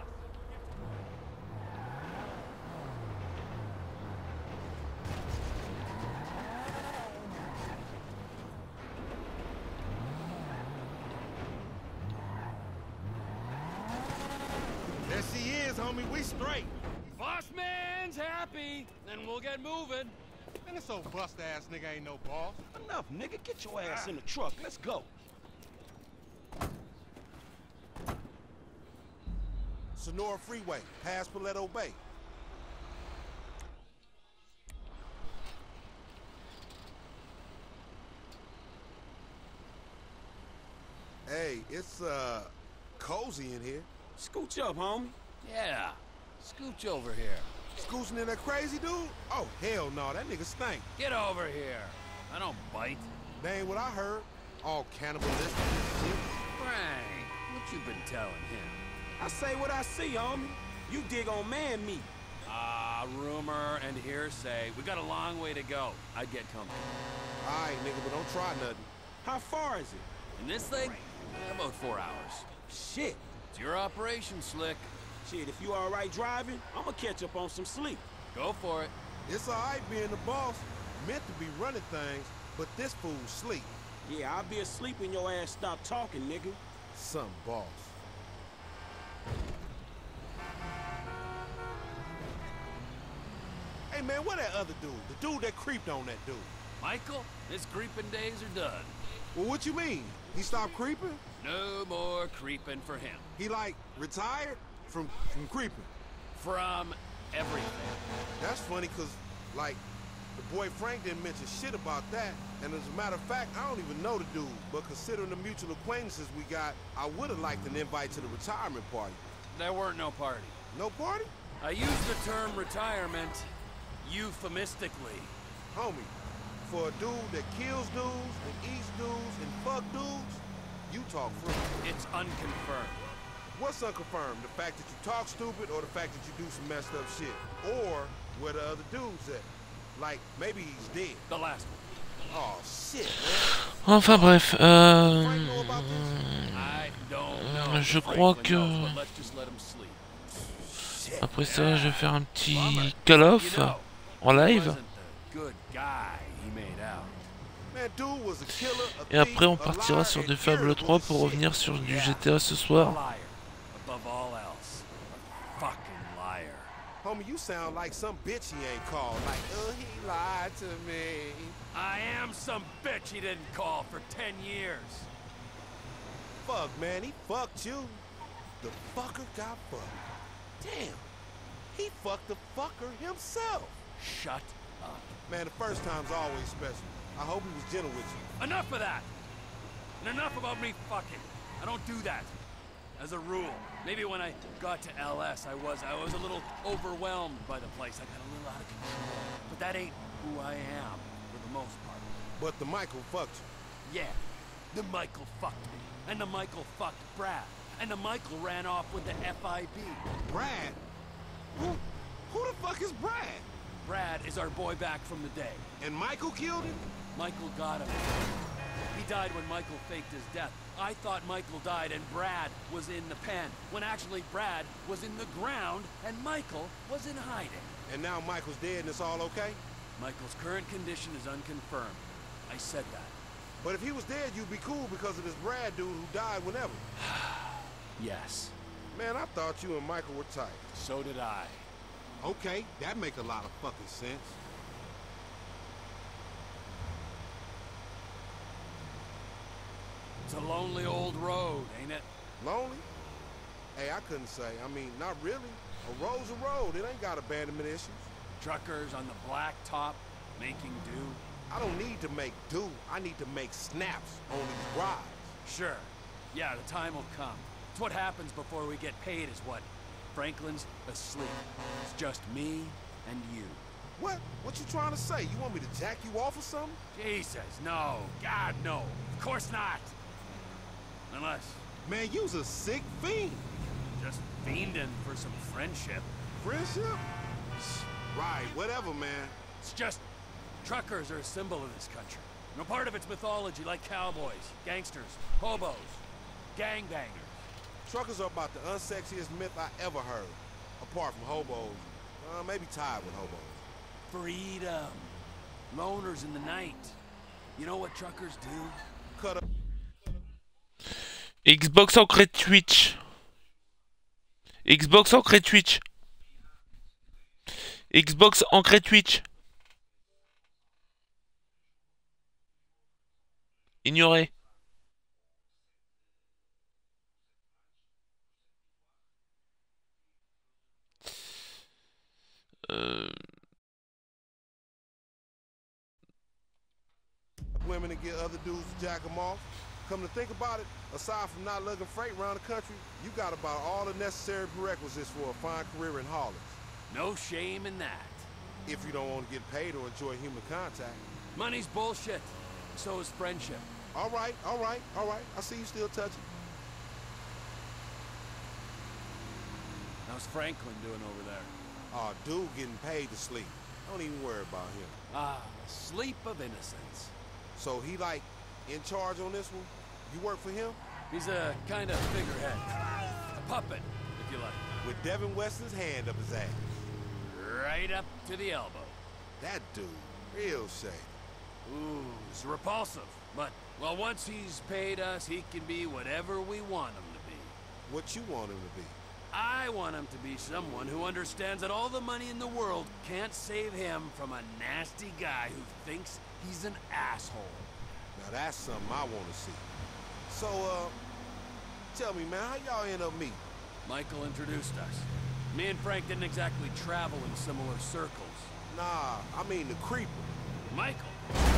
Speaker 8: There she is, homie. We straight.
Speaker 2: Boss man's happy, then we'll get moving.
Speaker 8: Man, this old bust-ass nigga ain't no boss.
Speaker 7: Enough, nigga. Get your ass in the truck. Let's go.
Speaker 8: Sonora Freeway, past Paleto Bay. Hey, it's, uh, cozy in here.
Speaker 7: Scooch up, homie.
Speaker 2: Yeah, scooch over here.
Speaker 8: Scooching in that crazy dude? Oh, hell no, that nigga stink.
Speaker 2: Get over here. I don't bite.
Speaker 8: That ain't what I heard. All cannibalistic and shit.
Speaker 2: Frank, what you been telling him?
Speaker 7: I say what I see, homie. You dig on man meat.
Speaker 2: Ah, rumor and hearsay. We got a long way to go. I'd get comfortable.
Speaker 8: All right, nigga, but don't try nothing.
Speaker 7: How far is it?
Speaker 2: And this thing? Eh, about four hours.
Speaker 7: Shit.
Speaker 2: It's your operation, Slick.
Speaker 7: Shit, if you all right driving, I'ma catch up on some sleep.
Speaker 2: Go for it.
Speaker 8: It's all right being the boss. Meant to be running things, but this fool's sleep.
Speaker 7: Yeah, I'll be asleep when your ass stop talking, nigga.
Speaker 8: Some boss. Hey, man, where that other dude? The dude that creeped on that dude.
Speaker 2: Michael, his creeping days are done.
Speaker 8: Well, what you mean? He stopped creeping?
Speaker 2: No more creeping for him.
Speaker 8: He, like, retired from, from creeping?
Speaker 2: From everything.
Speaker 8: That's funny, because, like, the boy Frank didn't mention shit about that. And as a matter of fact, I don't even know the dude. But considering the mutual acquaintances we got, I would have liked an invite to the retirement party.
Speaker 2: There weren't no party.
Speaker 8: No party?
Speaker 2: I use the term retirement euphemistically.
Speaker 8: Homie, for a dude that kills dudes and eats dudes and fuck dudes, you talk free.
Speaker 2: It's unconfirmed.
Speaker 8: What's unconfirmed? The fact that you talk stupid or the fact that you do some messed up shit? Or where the other dude's at? Like, maybe he's dead.
Speaker 2: The last one.
Speaker 8: Oh, shit, man.
Speaker 1: Enfin bref, euh,
Speaker 8: Frank know about this?
Speaker 2: I don't know.
Speaker 1: je
Speaker 2: Franklin
Speaker 1: crois que
Speaker 2: knows, but let's just let him sleep.
Speaker 1: après ça, je vais faire un petit Call of en live.
Speaker 2: Wasn't the good guy he made out.
Speaker 8: Man, dude was a killer, a
Speaker 1: Et après, on
Speaker 8: thief, a
Speaker 1: partira
Speaker 8: liar,
Speaker 1: sur
Speaker 8: and
Speaker 1: du Fable
Speaker 8: irritable
Speaker 1: trois
Speaker 8: as
Speaker 1: pour
Speaker 8: shit.
Speaker 1: revenir sur du
Speaker 2: Yeah.
Speaker 1: G T A ce
Speaker 2: A
Speaker 1: soir.
Speaker 2: liar. Above all else. A fucking liar.
Speaker 8: Homie, you sound like some bitch he ain't called. Like, oh, he lied to me.
Speaker 2: I am some bitch he didn't call for ten years.
Speaker 8: Fuck, man, he fucked you. The fucker got fucked. Damn, he fucked the fucker himself.
Speaker 2: Shut up.
Speaker 8: Man, the first time's always special. I hope he was gentle with you.
Speaker 2: Enough of that. And enough about me fucking. I don't do that. As a rule. Maybe when I got to L S, I was I was a little overwhelmed by the place. I got a little out of control. But that ain't who I am, for the most part.
Speaker 8: But the Michael fucked you.
Speaker 2: Yeah, the Michael fucked me. And the Michael fucked Brad. And the Michael ran off with the F I B.
Speaker 8: Brad? Who, who the fuck is Brad?
Speaker 2: Brad is our boy back from the day.
Speaker 8: And Michael killed him?
Speaker 2: Michael got him. He died when Michael faked his death. I thought Michael died and Brad was in the pen, when actually Brad was in the ground and Michael was in hiding.
Speaker 8: And now Michael's dead and it's all okay?
Speaker 2: Michael's current condition is unconfirmed. I said that.
Speaker 8: But if he was dead, you'd be cool because of this Brad dude who died whenever.
Speaker 2: Yes.
Speaker 8: Man, I thought you and Michael were tight.
Speaker 2: So did I.
Speaker 8: Okay, that makes a lot of fucking sense.
Speaker 2: It's a lonely old road, ain't it?
Speaker 8: Lonely? Hey, I couldn't say. I mean, not really. A road's a road. It ain't got abandonment issues.
Speaker 2: Truckers on the black top making do.
Speaker 8: I don't need to make do. I need to make snaps on these rides.
Speaker 2: Sure. Yeah, the time will come. It's what happens before we get paid is what? Franklin's asleep. It's just me and you.
Speaker 8: What? What you trying to say? You want me to jack you off or something?
Speaker 2: Jesus, no. God, no. Of course not. Unless
Speaker 8: Man, you's a sick fiend.
Speaker 2: just fiending for some friendship.
Speaker 8: Friendship? Right, whatever, man.
Speaker 2: It's just truckers are a symbol of this country. No part of its mythology like cowboys, gangsters, hobos, gangbangers.
Speaker 8: Truckers are about the unsexiest myth I ever heard. Apart from hobos. Uh, maybe tied with hobos.
Speaker 2: Freedom. Loners in the night. You know what truckers do?
Speaker 8: Cut up.
Speaker 1: Xbox en crée Twitch. Xbox en crée Twitch. Xbox en crée Twitch. Ignoré. Euh...
Speaker 8: Women and get other dudes to jack them off. Come to think about it, aside from not lugging freight around the country, you got about all the necessary prerequisites for a fine career in haulage.
Speaker 2: No shame in that.
Speaker 8: If you don't want to get paid or enjoy human contact.
Speaker 2: Money's bullshit. So is friendship.
Speaker 8: All right, all right, all right. I see you still touching.
Speaker 2: How's Franklin doing over there?
Speaker 8: Aw, dude getting paid to sleep. Don't even worry about him.
Speaker 2: Ah, sleep of innocence.
Speaker 8: So he, like, in charge on this one? You work for him?
Speaker 2: He's a kind of figurehead. A puppet, if you like.
Speaker 8: With Devin Weston's hand up his ass.
Speaker 2: Right up to the elbow.
Speaker 8: That dude, real shady.
Speaker 2: Ooh, it's repulsive. But, well, once he's paid us, he can be whatever we want him to be.
Speaker 8: What you want him to be?
Speaker 2: I want him to be someone who understands that all the money in the world can't save him from a nasty guy who thinks He's an asshole.
Speaker 8: Now that's something I want to see. So, uh, tell me, man, how y'all end up meeting?
Speaker 2: Michael introduced us. Me and Frank didn't exactly travel in similar circles.
Speaker 8: Nah, I mean the creeper.
Speaker 2: Michael?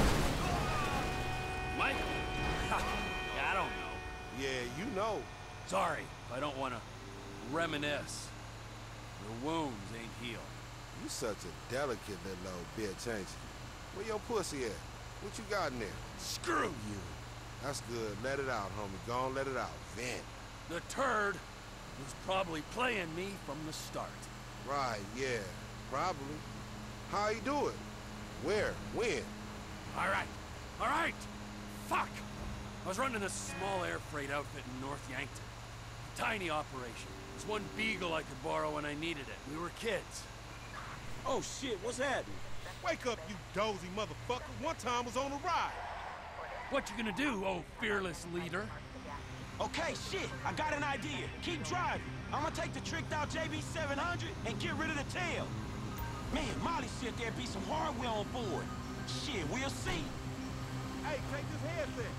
Speaker 2: Michael? Yeah, I don't know.
Speaker 8: Yeah, you know.
Speaker 2: Sorry if I don't want to reminisce. Your wounds ain't healed.
Speaker 8: You such a delicate little bitch, ain't you? Where your pussy at? What you got in there?
Speaker 2: Screw you.
Speaker 8: That's good. Let it out, homie. Go on, let it out. Vent.
Speaker 2: The turd was probably playing me from the start.
Speaker 8: Right, yeah. Probably. How you do it? Where? When?
Speaker 2: All right. All right. Fuck. I was running a small air freight outfit in North Yankton. A tiny operation. There's one Beagle I could borrow when I needed it. We were kids.
Speaker 7: Oh shit, what's happening?
Speaker 8: Wake up, you dozy motherfucker. One time was on a ride.
Speaker 2: What you gonna do, oh fearless leader?
Speaker 7: Okay, shit, I got an idea. Keep driving. I'm gonna take the tricked out J B seven hundred and get rid of the tail. Man, Molly said there'd be some hardware on board. Shit, we'll see.
Speaker 8: Hey, take this headset.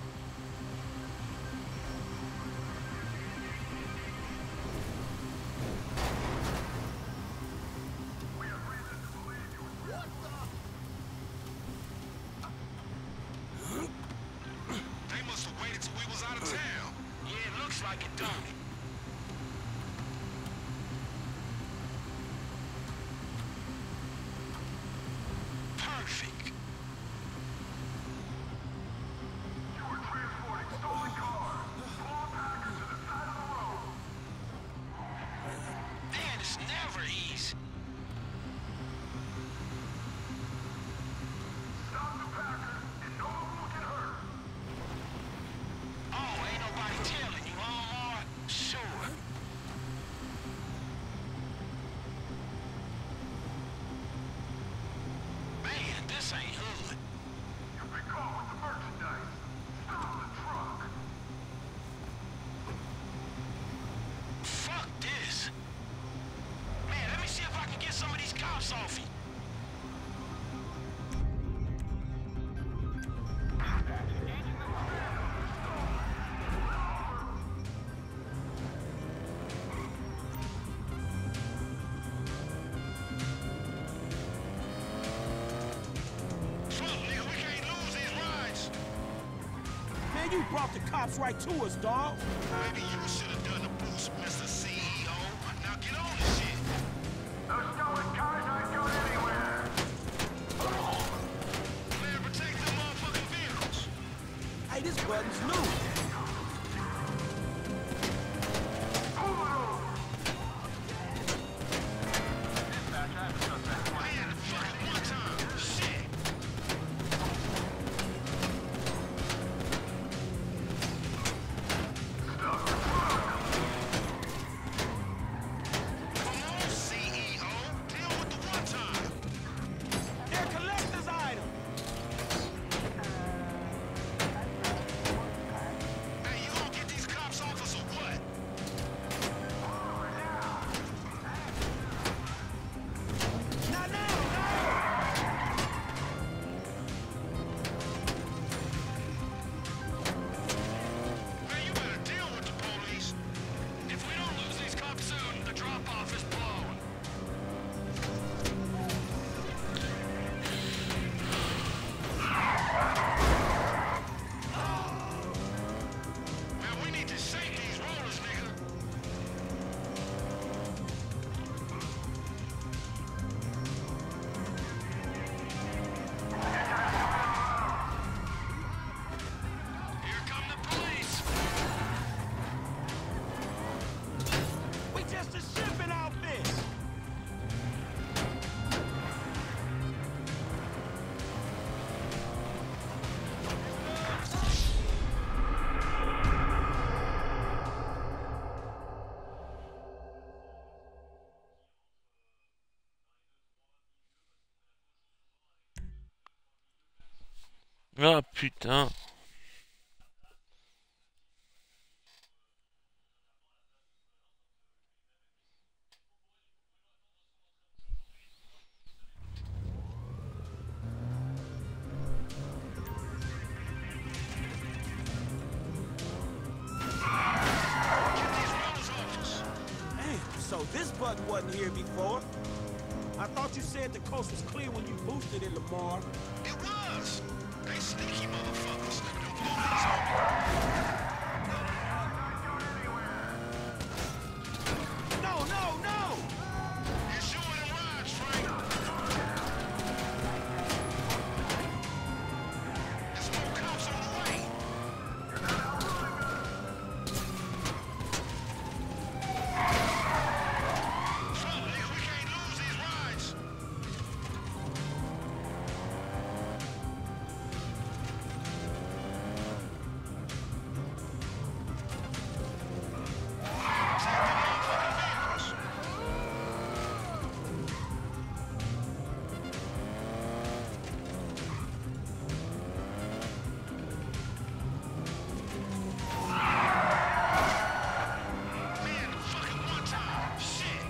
Speaker 6: They must have waited till we was out of town. Yeah, it looks like it, don't it? Perfect. You were transporting stolen cars. Pull a package to the side of the road. Man, it's never easy. Stop the packer, and no one will get hurt. Oh, ain't nobody telling you, huh, Mark? Sure. Man, this ain't hood. You've been caught with the merchandise. Still in the trunk. Fuck this. Man, let me see if I can get some of these cops off you. Fuck, nigga, we can't lose these rides.
Speaker 7: Man, you brought the cops right to us, dawg.
Speaker 6: Maybe you should have done the boost, Mister C E O. Now get on this shit. Those stolen cars aren't going anywhere. Man, protect them motherfucking vehicles.
Speaker 7: Hey, this button's new.
Speaker 6: Man, fuck it one time. Shit. Come on, C E O. Deal with the one time.
Speaker 7: They're collector's items.
Speaker 6: Hey, you gonna get these cops off us or what?
Speaker 7: Not now, no!
Speaker 6: Man, you better deal with the police. If we don't lose these cops soon, the drop-off is blown. Man, we need to shake these rollers, nigga. Here come the police.
Speaker 7: We just a shipping outfit.
Speaker 1: Ah putain.
Speaker 7: button wasn't here before. I thought you said the coast was clear when you boosted it, Lamar.
Speaker 6: It was. They sneaky motherfuckers. Don't
Speaker 7: No, no, no!
Speaker 6: It's you and Raj, Frank. There's more cops on the way. Fuck, nigga, we can't lose these rides. Man, fucking one time. Shit.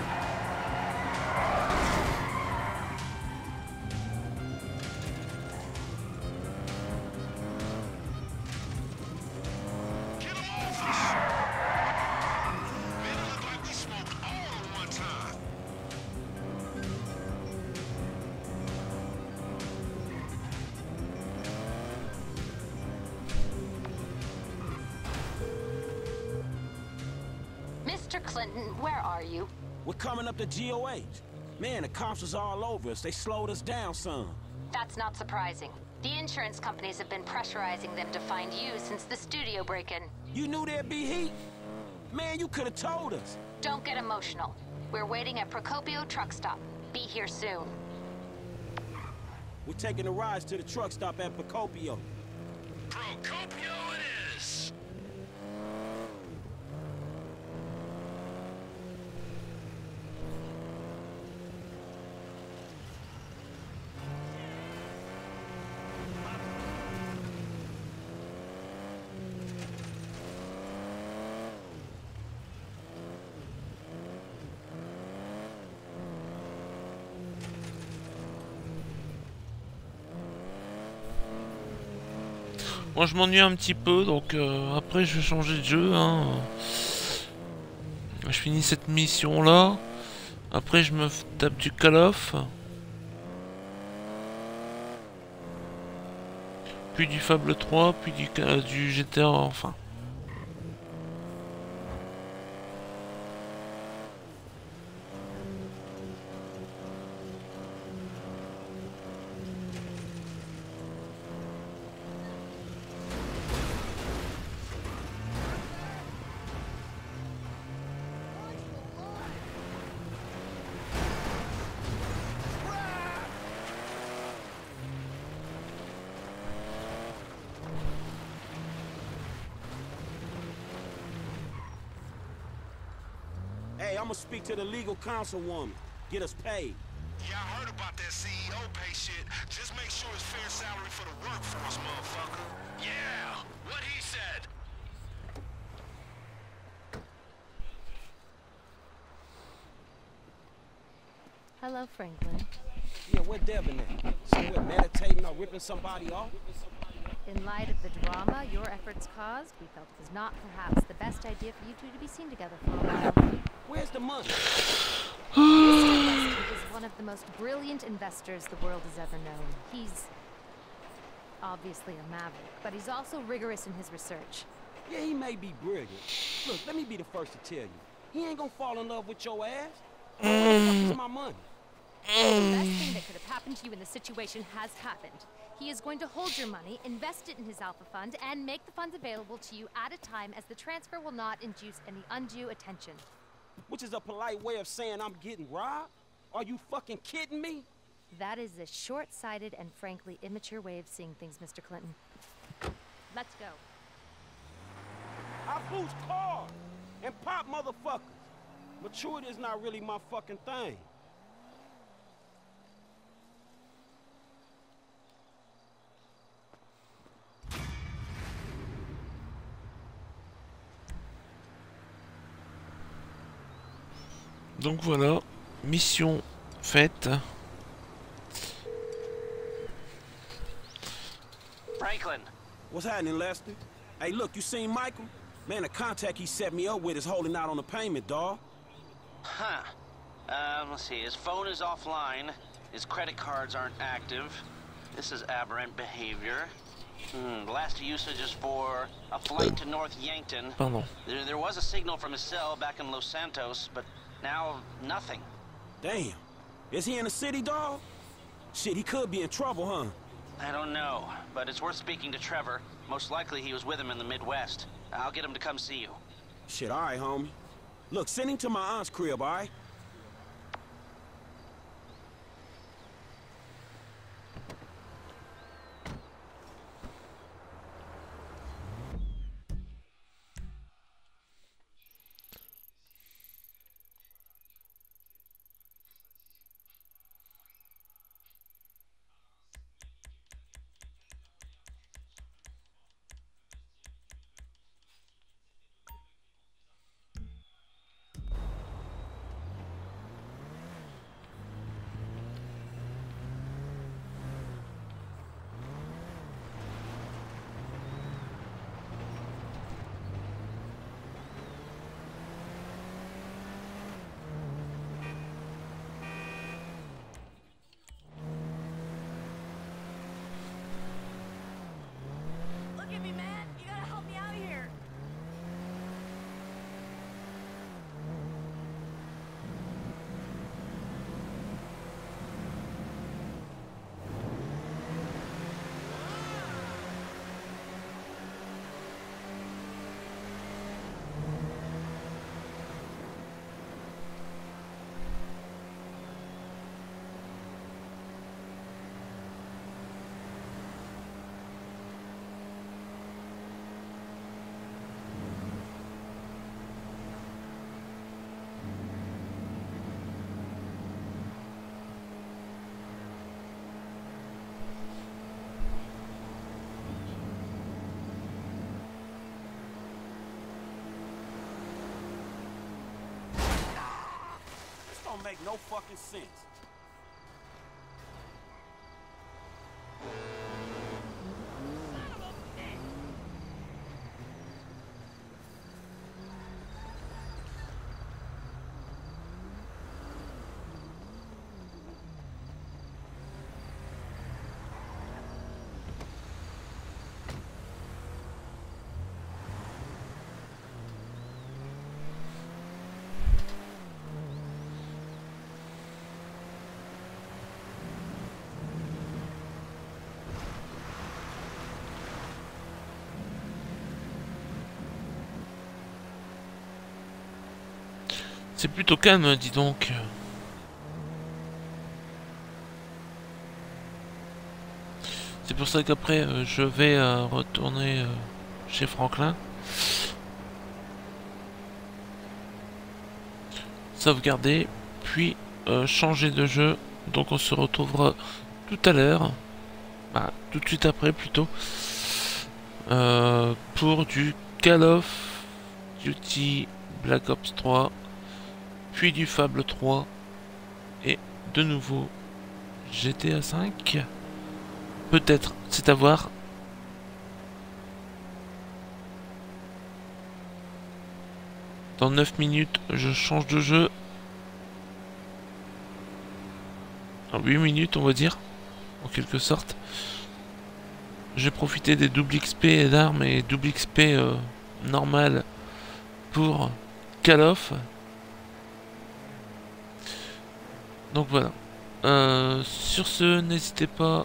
Speaker 6: Get them off us. Man, it look like we smoked all at one time.
Speaker 9: Mister Clinton, where are you?
Speaker 7: We're coming up to G O H. Man, the cops was all over us. They slowed us down some.
Speaker 9: That's not surprising. The insurance companies have been pressurizing them to find you since the studio break-in.
Speaker 7: You knew there'd be heat? Man, you could have told us.
Speaker 9: Don't get emotional. We're waiting at Procopio truck stop. Be here soon.
Speaker 7: We're taking the rides to the truck stop at Procopio.
Speaker 6: Procopio it is.
Speaker 1: Moi je m'ennuie un petit peu, donc euh, après je vais changer de jeu. Hein. Je finis cette mission là. Après je me tape du Call of. Puis du Fable trois, puis du, euh, du G T A enfin.
Speaker 7: Hey, I'm gonna speak to the legal councilwoman. Get us paid.
Speaker 6: Yeah, I heard about that C E O pay shit. Just make sure it's fair salary for the workforce, motherfucker. Yeah, what he said.
Speaker 10: Hello, Franklin.
Speaker 7: Yeah, where Devin at? Somewhere meditating or ripping somebody off?
Speaker 10: In light of the drama your efforts caused, we felt it was not perhaps the best idea for you two to be seen together for a while.
Speaker 7: Where's the money?
Speaker 10: Mister Weston is one of the most brilliant investors the world has ever known. He's obviously a maverick, but he's also rigorous in his research.
Speaker 7: Yeah, he may be brilliant. Look, let me be the first to tell you. He ain't gonna fall in love with your ass. Where the fuck is my money?
Speaker 10: The best thing that could have happened to you in this situation has happened. He is going to hold your money, invest it in his Alpha Fund, and make the funds available to you at a time as the transfer will not induce any undue attention.
Speaker 7: Which is a polite way of saying I'm getting robbed? Are you fucking kidding me?
Speaker 10: That is a short-sighted and frankly immature way of seeing things, Mister Clinton. Let's go.
Speaker 7: I boost cars and pop motherfuckers. Maturity is not really my fucking thing.
Speaker 1: Donc voilà, mission faite.
Speaker 4: Franklin.
Speaker 7: What's happening, Lester? Hey, look, you seen Michael? Man, the contact he set me up with is holding out on the payment, dawg.
Speaker 4: Huh. Um, let's see. His phone is offline. His credit cards aren't active. This is aberrant behavior. Hmm. The last usage is for a flight to North Yankton.
Speaker 1: Pardon.
Speaker 4: There, there was a signal from his cell back in Los Santos, but now nothing.
Speaker 7: Damn. Is he in the city, dog? Shit, he could be in trouble, huh?
Speaker 4: I don't know, but it's worth speaking to Trevor. Most likely he was with him in the Midwest. I'll get him to come see you.
Speaker 7: Shit, all right, homie. Look, send him to my aunt's crib, all right?
Speaker 3: Look at me, man. You gotta help me out here.
Speaker 7: This don't make no fucking sense.
Speaker 1: C'est plutôt calme, dis donc. C'est pour ça qu'après, euh, je vais euh, retourner euh, chez Franklin. Sauvegarder, puis euh, changer de jeu. Donc on se retrouvera tout à l'heure. Bah, tout de suite après plutôt. Euh, pour du Call of Duty Black Ops trois. Puis du Fable trois. Et de nouveau G T A cinq. Peut-être, c'est à voir. Dans neuf minutes, je change de jeu. En huit minutes, on va dire. En quelque sorte. J'ai profité des double X P d'armes et double X P euh, normal pour Call of. Donc voilà. Euh, sur ce, n'hésitez pas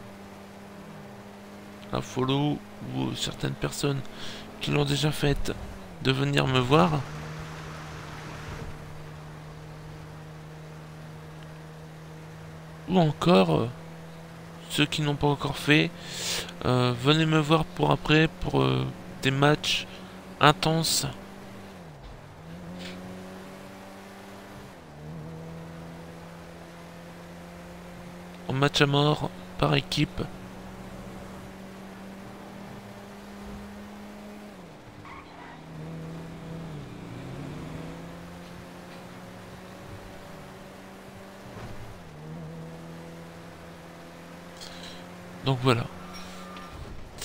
Speaker 1: à follow ou certaines personnes qui l'ont déjà fait de venir me voir. Ou encore euh, ceux qui n'ont pas encore fait, euh, venez me voir pour après pour euh, des matchs intenses. En match à mort par équipe. Donc voilà.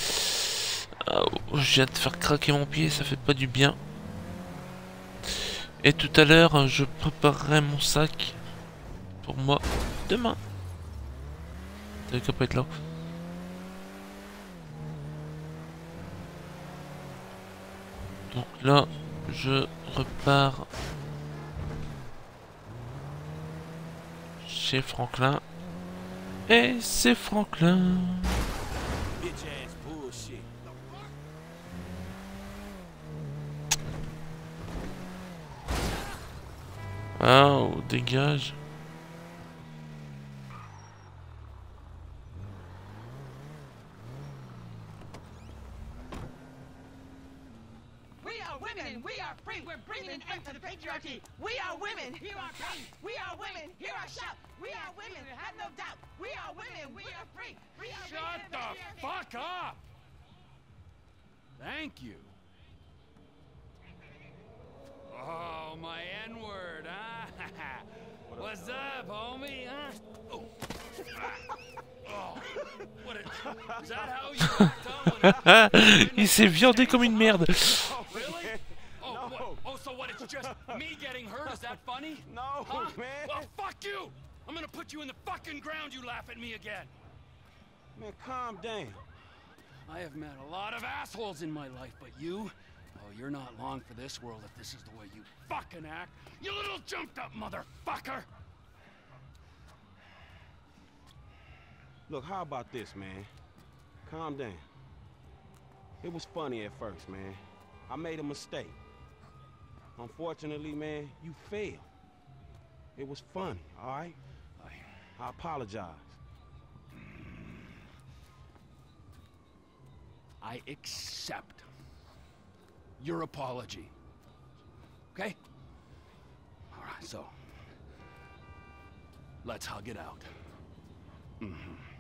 Speaker 1: Oh, je viens de faire craquer mon pied, ça fait pas du bien. Et tout à l'heure, je préparerai mon sac pour moi demain. T'as qu'à pas être là. Donc là, je repars chez Franklin. Et c'est Franklin.
Speaker 7: Bitch ass bullshit.
Speaker 1: Ah, oh, dégage.
Speaker 11: We are women. We are free. We're bringing an end to the patriarchy. We are women. Hear our pain. We are women. Hear our shout. We are women. Have no doubt. We are women. We are free. We are
Speaker 2: Shut the fuck up! Thank you. Oh, my N-word, huh? What's up, homie, huh? Oh. Oh. What a... Is that how you act, huh?
Speaker 1: Il s'est viandé comme une merde.
Speaker 2: Really? Oh, what? Oh, so what? It's just me getting hurt? Is that funny?
Speaker 7: No,
Speaker 2: huh?
Speaker 7: man.
Speaker 2: Well, fuck you! I'm gonna put you in the fucking ground, you laugh at me again.
Speaker 7: Man, calm down.
Speaker 2: I have met a lot of assholes in my life, but you? Oh, you're not long for this world if this is the way you fucking act. You little jumped up motherfucker!
Speaker 7: Look, how about this, man? Calm down. It was funny at first, man. I made a mistake. Unfortunately, man, you failed. It was funny, all right? I, I apologize.
Speaker 2: I accept your apology. Okay? All right, so let's hug it out. Mm-hmm.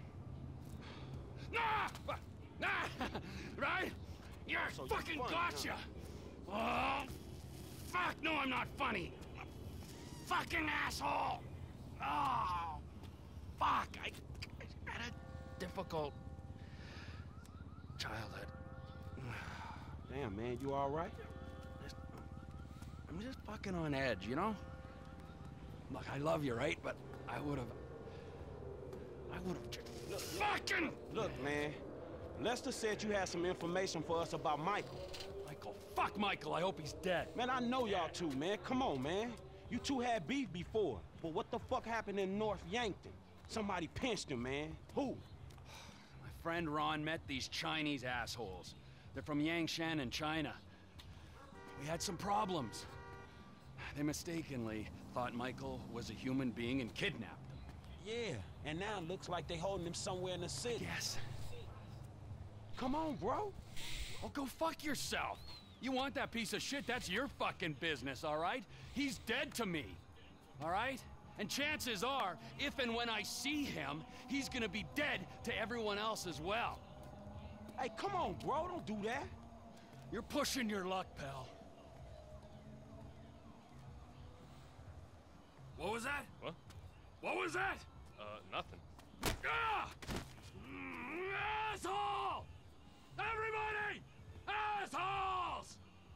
Speaker 2: Nah! Nah! Right? You're
Speaker 7: So you're
Speaker 2: fucking
Speaker 7: funny,
Speaker 2: gotcha! Oh, fuck! No, I'm not funny! Fucking asshole! Oh, fuck! I, I had a difficult childhood.
Speaker 7: Damn, man, you all right?
Speaker 2: Just, I'm just fucking on edge, you know? Look, I love you, right? But I would've... I would've just...
Speaker 7: Look,
Speaker 2: fucking...
Speaker 7: Look, man. Lester said you had some information for us about Michael.
Speaker 2: Michael, fuck Michael, I hope he's dead.
Speaker 7: Man, I know y'all two, man. Come on, man. You two had beef before. But what the fuck happened in North Yankton? Somebody pinched him, man. Who?
Speaker 2: My friend Ron met these Chinese assholes. They're from Yangshan in China. We had some problems. They mistakenly thought Michael was a human being and kidnapped him.
Speaker 7: Yeah, and now it looks like they holding him somewhere in the city.
Speaker 2: Yes.
Speaker 7: Come on, bro.
Speaker 2: Oh, go fuck yourself. You want that piece of shit, that's your fucking business, all right? He's dead to me, all right? And chances are, if and when I see him, he's gonna be dead to everyone else as well.
Speaker 7: Hey, come on, bro. Don't do that.
Speaker 2: You're pushing your luck, pal. What was that?
Speaker 12: What?
Speaker 2: What was that?
Speaker 12: Uh, nothing.
Speaker 2: Ah! Mm, asshole! Everybody! Assholes!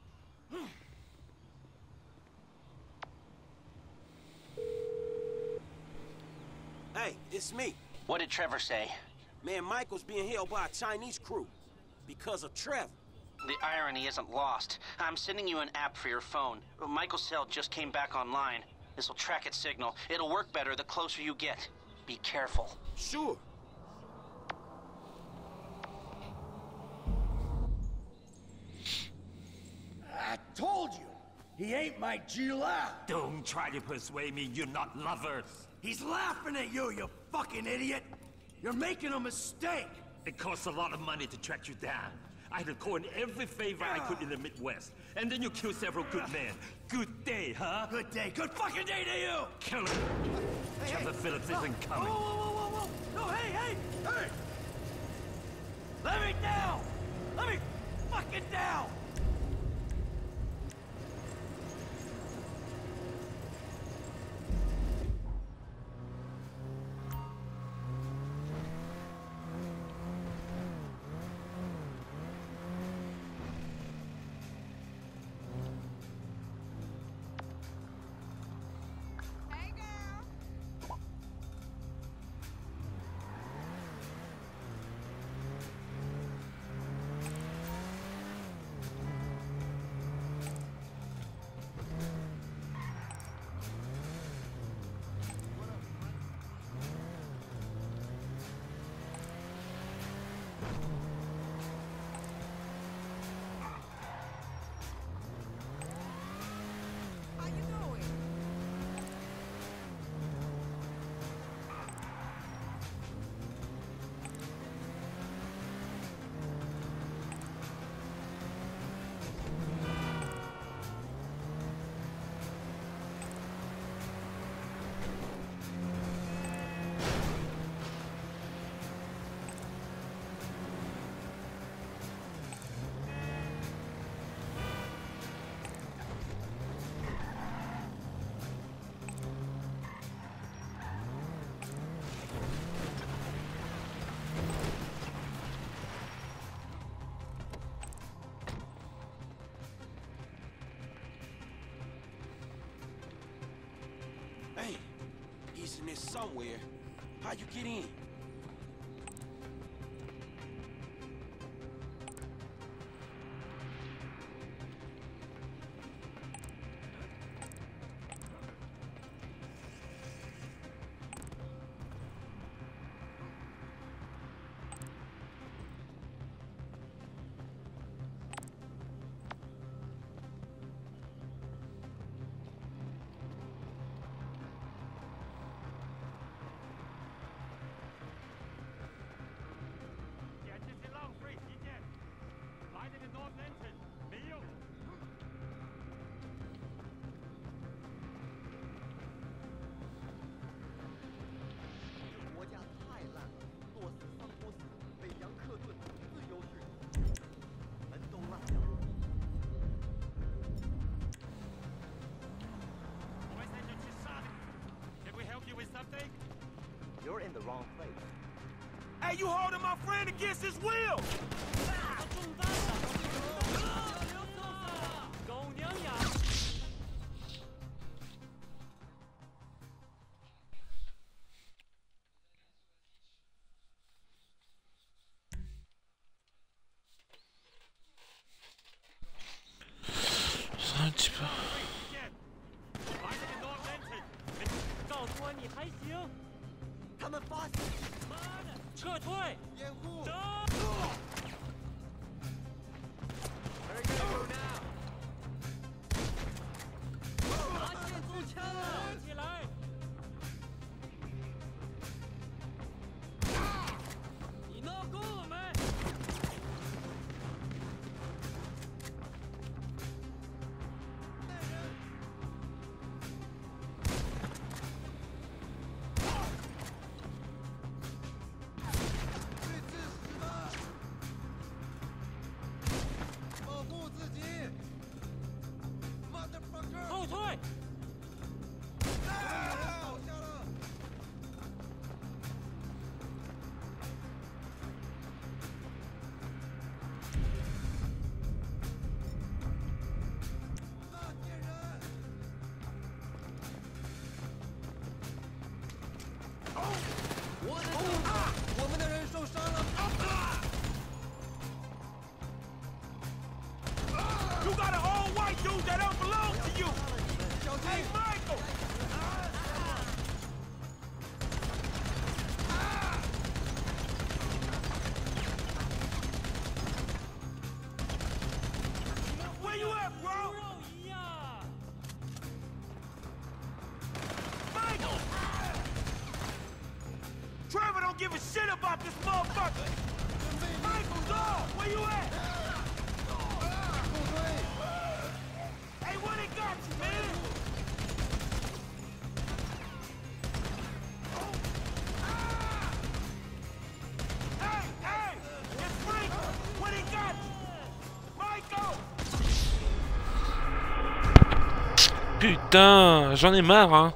Speaker 7: Hey, it's me.
Speaker 4: What did Trevor say?
Speaker 7: Man, Michael's being held by a Chinese crew. Because of Trevor.
Speaker 4: The irony isn't lost. I'm sending you an app for your phone. Michael's cell just came back online. This will track its signal. It'll work better the closer you get. Be careful.
Speaker 7: Sure.
Speaker 13: I told you, he ain't my Gila.
Speaker 14: Don't try to persuade me you're not lovers.
Speaker 13: He's laughing at you, you fucking idiot. You're making a mistake.
Speaker 14: It costs a lot of money to track you down. I had to call in every favor I could in the Midwest. And then you kill several good men. Good day, huh?
Speaker 13: Good day. Good fucking day to you.
Speaker 14: Kill him.
Speaker 13: Hey,
Speaker 14: Trevor
Speaker 13: hey.
Speaker 14: Phillips
Speaker 13: Oh,
Speaker 14: isn't coming.
Speaker 13: Whoa, whoa, whoa, whoa, whoa. No, hey, hey, hey. Let me down. Let me fucking down.
Speaker 7: watching this somewhere. How you get in?
Speaker 5: You're in the wrong place.
Speaker 7: Hey, you holding my friend against his will!
Speaker 1: Un petit peu.
Speaker 13: 告诉我你还行。他们发现，妈的，撤退！掩护！走！拿线中枪了！起来！你闹够了没？ 后退！我的兄弟，我们的人受伤了。
Speaker 7: You got an old white dude that don't belong to you! Hey, Michael! Where you at, bro? Michael! Trevor don't give a shit about this motherfucker! Michael, dog! Where you at? Hey, what they got you, man? Oh. Ah. Hey, hey! It's Frank! What they got you? Michael!
Speaker 1: Putain, j'en ai marre, hein.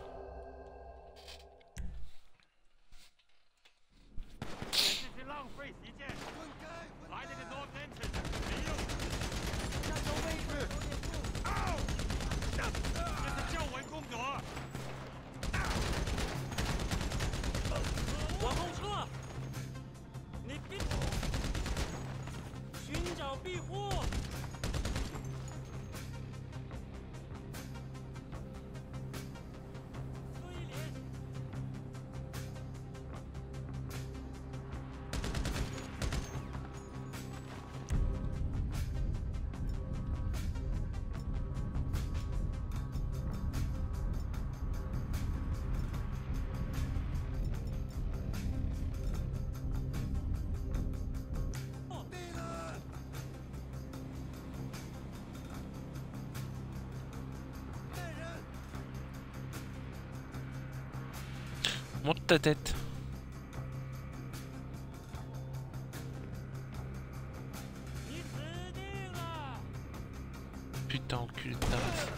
Speaker 1: Monte ta tête. Putain, enculé de ta race.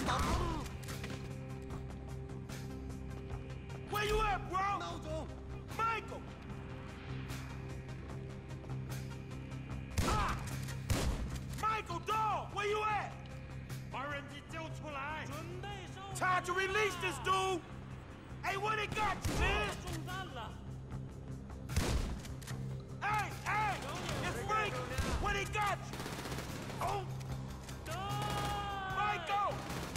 Speaker 7: Where you at, bro? Michael! Ah! Michael, dog, where you at? Time to release this dude! Hey, what they got you, man? Hey, hey! It's Frank! What they got you? Oh! Michael!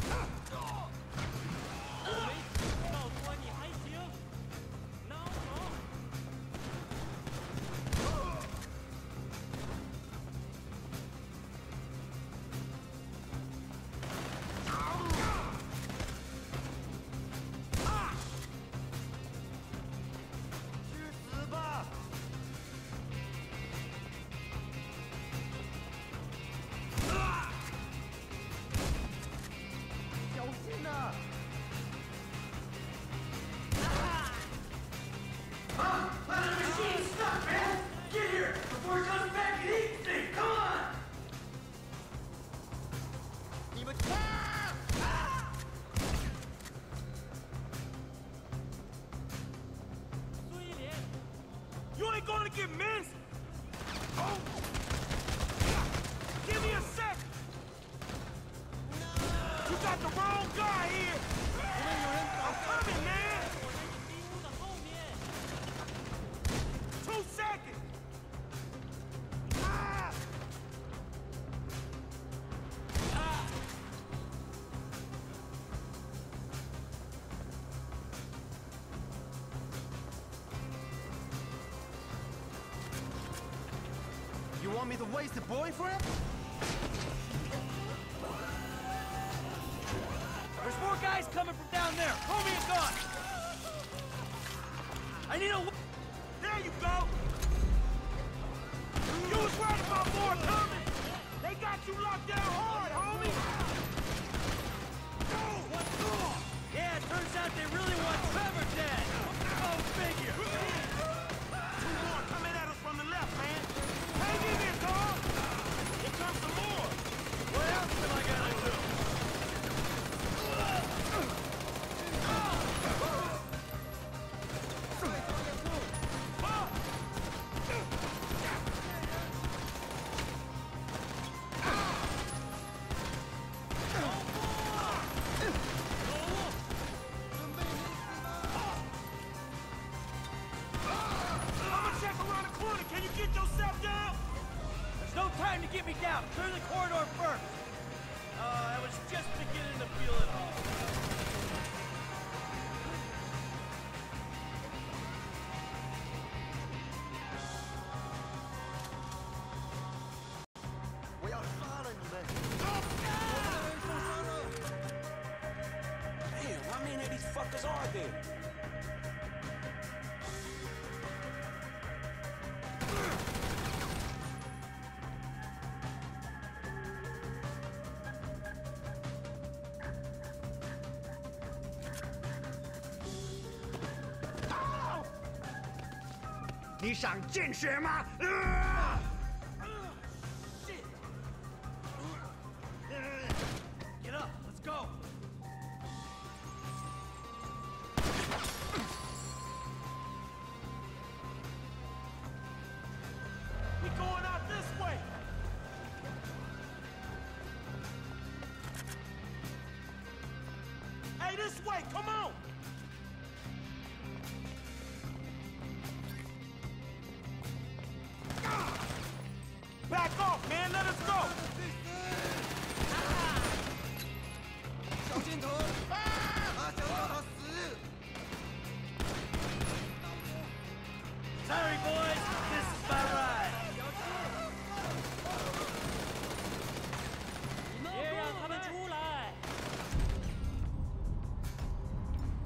Speaker 7: You ain't gonna get missed! Oh! Give me a sec! You got the wrong guy here! I'm coming, man! Two seconds! Ah! Ah!
Speaker 5: You want me to waste a boyfriend?
Speaker 13: There's more guys coming from down there. Throw me a gun. I need a...
Speaker 7: There you go! You was right about more coming! They got you locked down hard, homie!
Speaker 13: Yeah, it turns out they really want Trevor dead. Go figure.
Speaker 7: Two more coming at us from the left, man. Hang in there, dog! Here comes some more!
Speaker 13: What else am I gonna do? No time to get me down. Clear the corridor first. Uh, I was just beginning to feel it all.
Speaker 7: Damn, how many of these fuckers are there?
Speaker 13: 你想见血吗？啊 Get up, let's go.
Speaker 7: We going out this way. Hey, this way, come on. Back off, man. Let us go.
Speaker 13: Sorry, boys. This is my ride. 别让他们出来。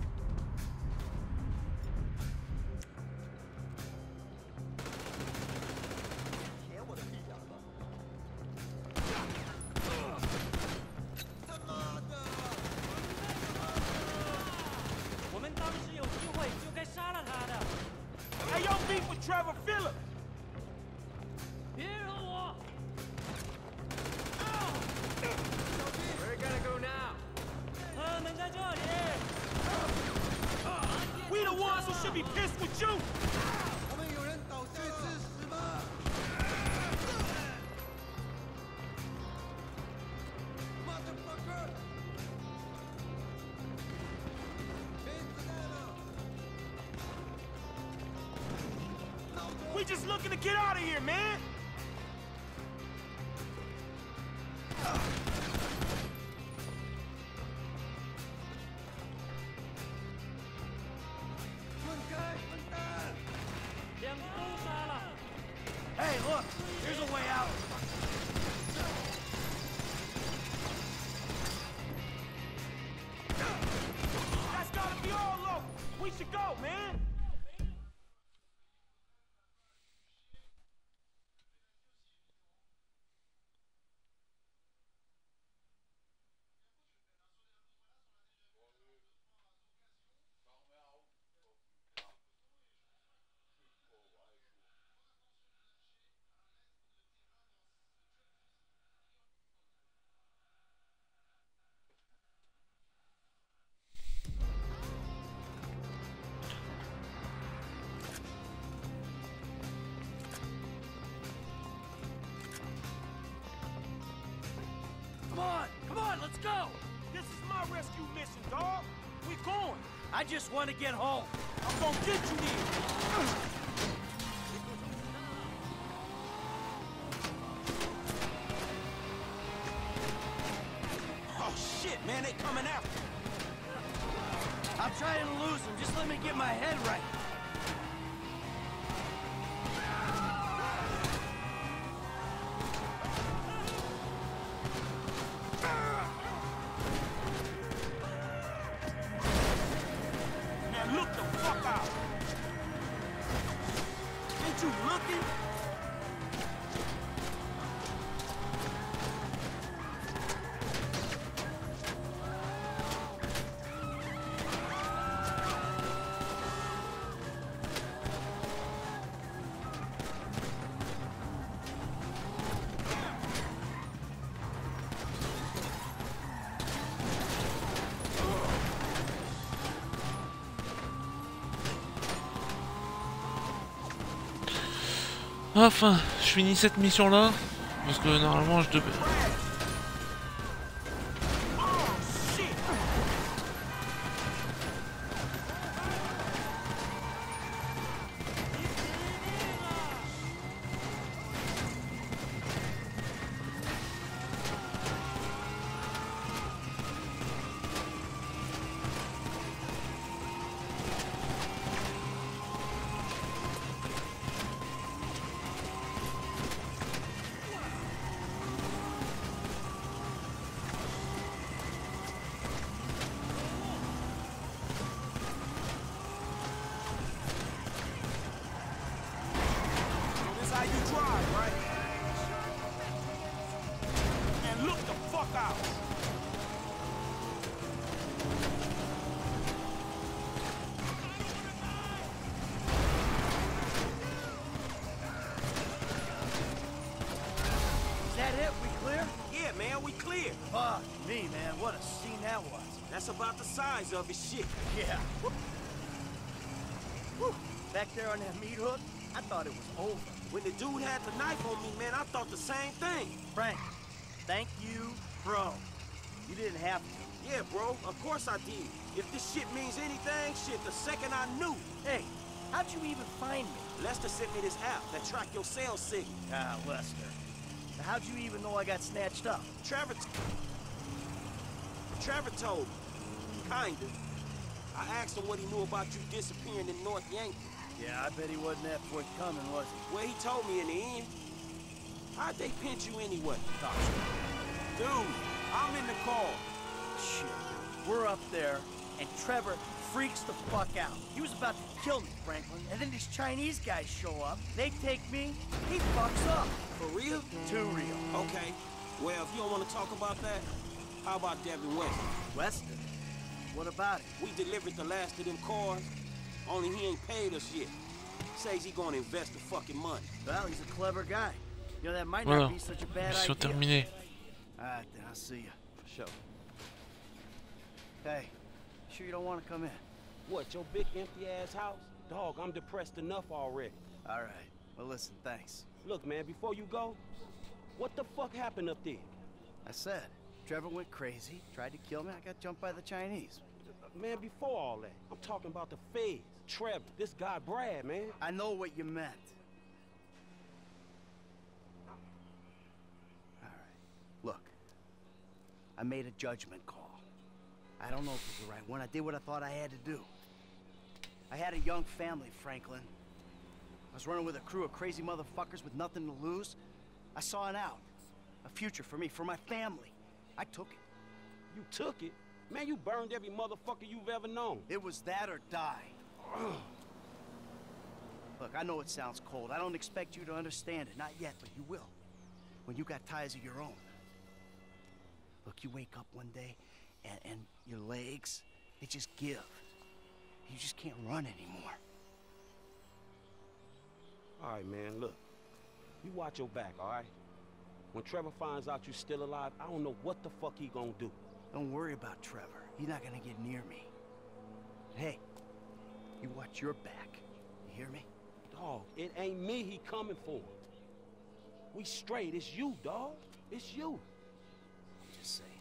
Speaker 7: We just looking to get out of here, man!
Speaker 13: Hey, look! Here's a way out!
Speaker 7: That's gotta be all of them! We should go, man!
Speaker 13: Come on! Come on, let's go!
Speaker 7: This is my rescue mission, dog! We going!
Speaker 13: I just want to get home!
Speaker 7: I'm gonna get you there! Oh shit, man, they coming after me.
Speaker 13: I'm trying to lose him, just let me get my head right.
Speaker 7: Man, look the fuck out! Ain't you looking?
Speaker 1: Enfin, je finis cette mission là, parce que normalement je devais...
Speaker 7: How you drive, right? And look the fuck out!
Speaker 13: Is that it? We clear?
Speaker 7: Yeah, man, we clear.
Speaker 13: Fuck me, man. What a scene that was.
Speaker 7: That's about the size of it, shit.
Speaker 13: Yeah. Whew. Back there on that meat hook, I thought it was over.
Speaker 7: When the dude had the knife on me, man, I thought the same thing.
Speaker 13: Frank, thank you, bro. You didn't have to.
Speaker 7: Yeah, bro, of course I did. If this shit means anything, shit, the second I knew.
Speaker 13: Hey, how'd you even find me?
Speaker 7: Lester sent me this app that track your cell signal.
Speaker 13: Ah, Lester. Now, how'd you even know I got snatched up?
Speaker 7: Trevor... Trevor told me. Kinda. I asked him what he knew about you disappearing in North Yankee.
Speaker 13: Yeah, I bet he wasn't that forthcoming, was he?
Speaker 7: Well, he told me in the end. How'd they pinch you anyway? Dude, I'm in the car.
Speaker 13: Shit. We're up there, and Trevor freaks the fuck out. He was about to kill me, Franklin, and then these Chinese guys show up. They take me, he fucks up.
Speaker 7: For real?
Speaker 13: Too real.
Speaker 7: Okay. Well, if you don't want to talk about that, how about Devin Weston?
Speaker 13: Weston? What about it?
Speaker 7: We delivered the last of them cars, only he ain't paid us yet. Says he gonna invest the fucking money.
Speaker 13: Well, he's a clever guy. You know, that might
Speaker 1: Voilà.
Speaker 13: not be such a bad
Speaker 1: Mission
Speaker 13: idea.
Speaker 1: terminée.
Speaker 13: Alright, then I'll see you. For sure. Hey, sure you don't want to come in?
Speaker 12: What, your big empty-ass house? Dog, I'm depressed enough already.
Speaker 13: Alright. Well, listen, thanks.
Speaker 12: Look, man, before you go, what the fuck happened up there?
Speaker 13: I said, Trevor went crazy, tried to kill me, I got jumped by the Chinese.
Speaker 12: Man, before all that, I'm talking about the feds. Trevor, this guy Brad, man.
Speaker 13: I know what you meant. All right, look. I made a judgment call. I don't know if it was the right one. I did what I thought I had to do. I had a young family, Franklin. I was running with a crew of crazy motherfuckers with nothing to lose. I saw an out. A future for me, for my family. I took it.
Speaker 12: You took it? Man, you burned every motherfucker you've ever known.
Speaker 13: It was that or die. Look, I know it sounds cold. I don't expect you to understand it. Not yet, but you will. When you got ties of your own. Look, you wake up one day, and, and your legs, they just give. You just can't run anymore.
Speaker 12: All right, man, look. You watch your back, all right? When Trevor finds out you're still alive, I don't know what the fuck he gonna do.
Speaker 13: Don't worry about Trevor. He's not gonna get near me. Hey, you watch your back. You hear me?
Speaker 12: Dog, it ain't me he coming for. We straight. It's you, dog. It's you.
Speaker 13: Just saying.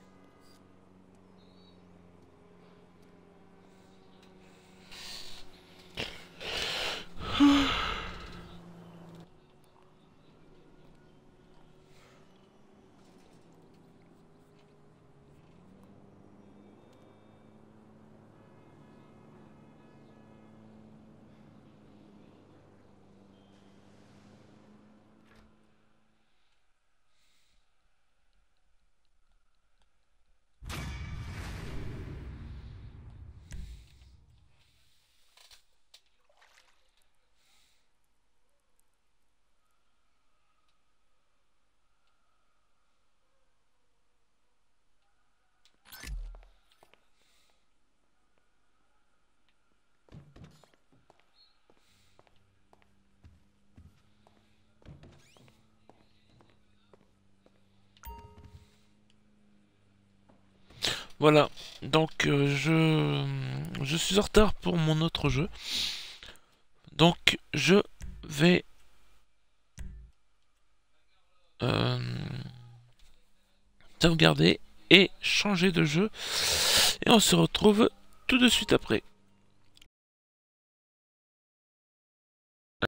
Speaker 1: Voilà, donc euh, je, je suis en retard pour mon autre jeu. Donc je vais euh, sauvegarder et changer de jeu. Et on se retrouve tout de suite après.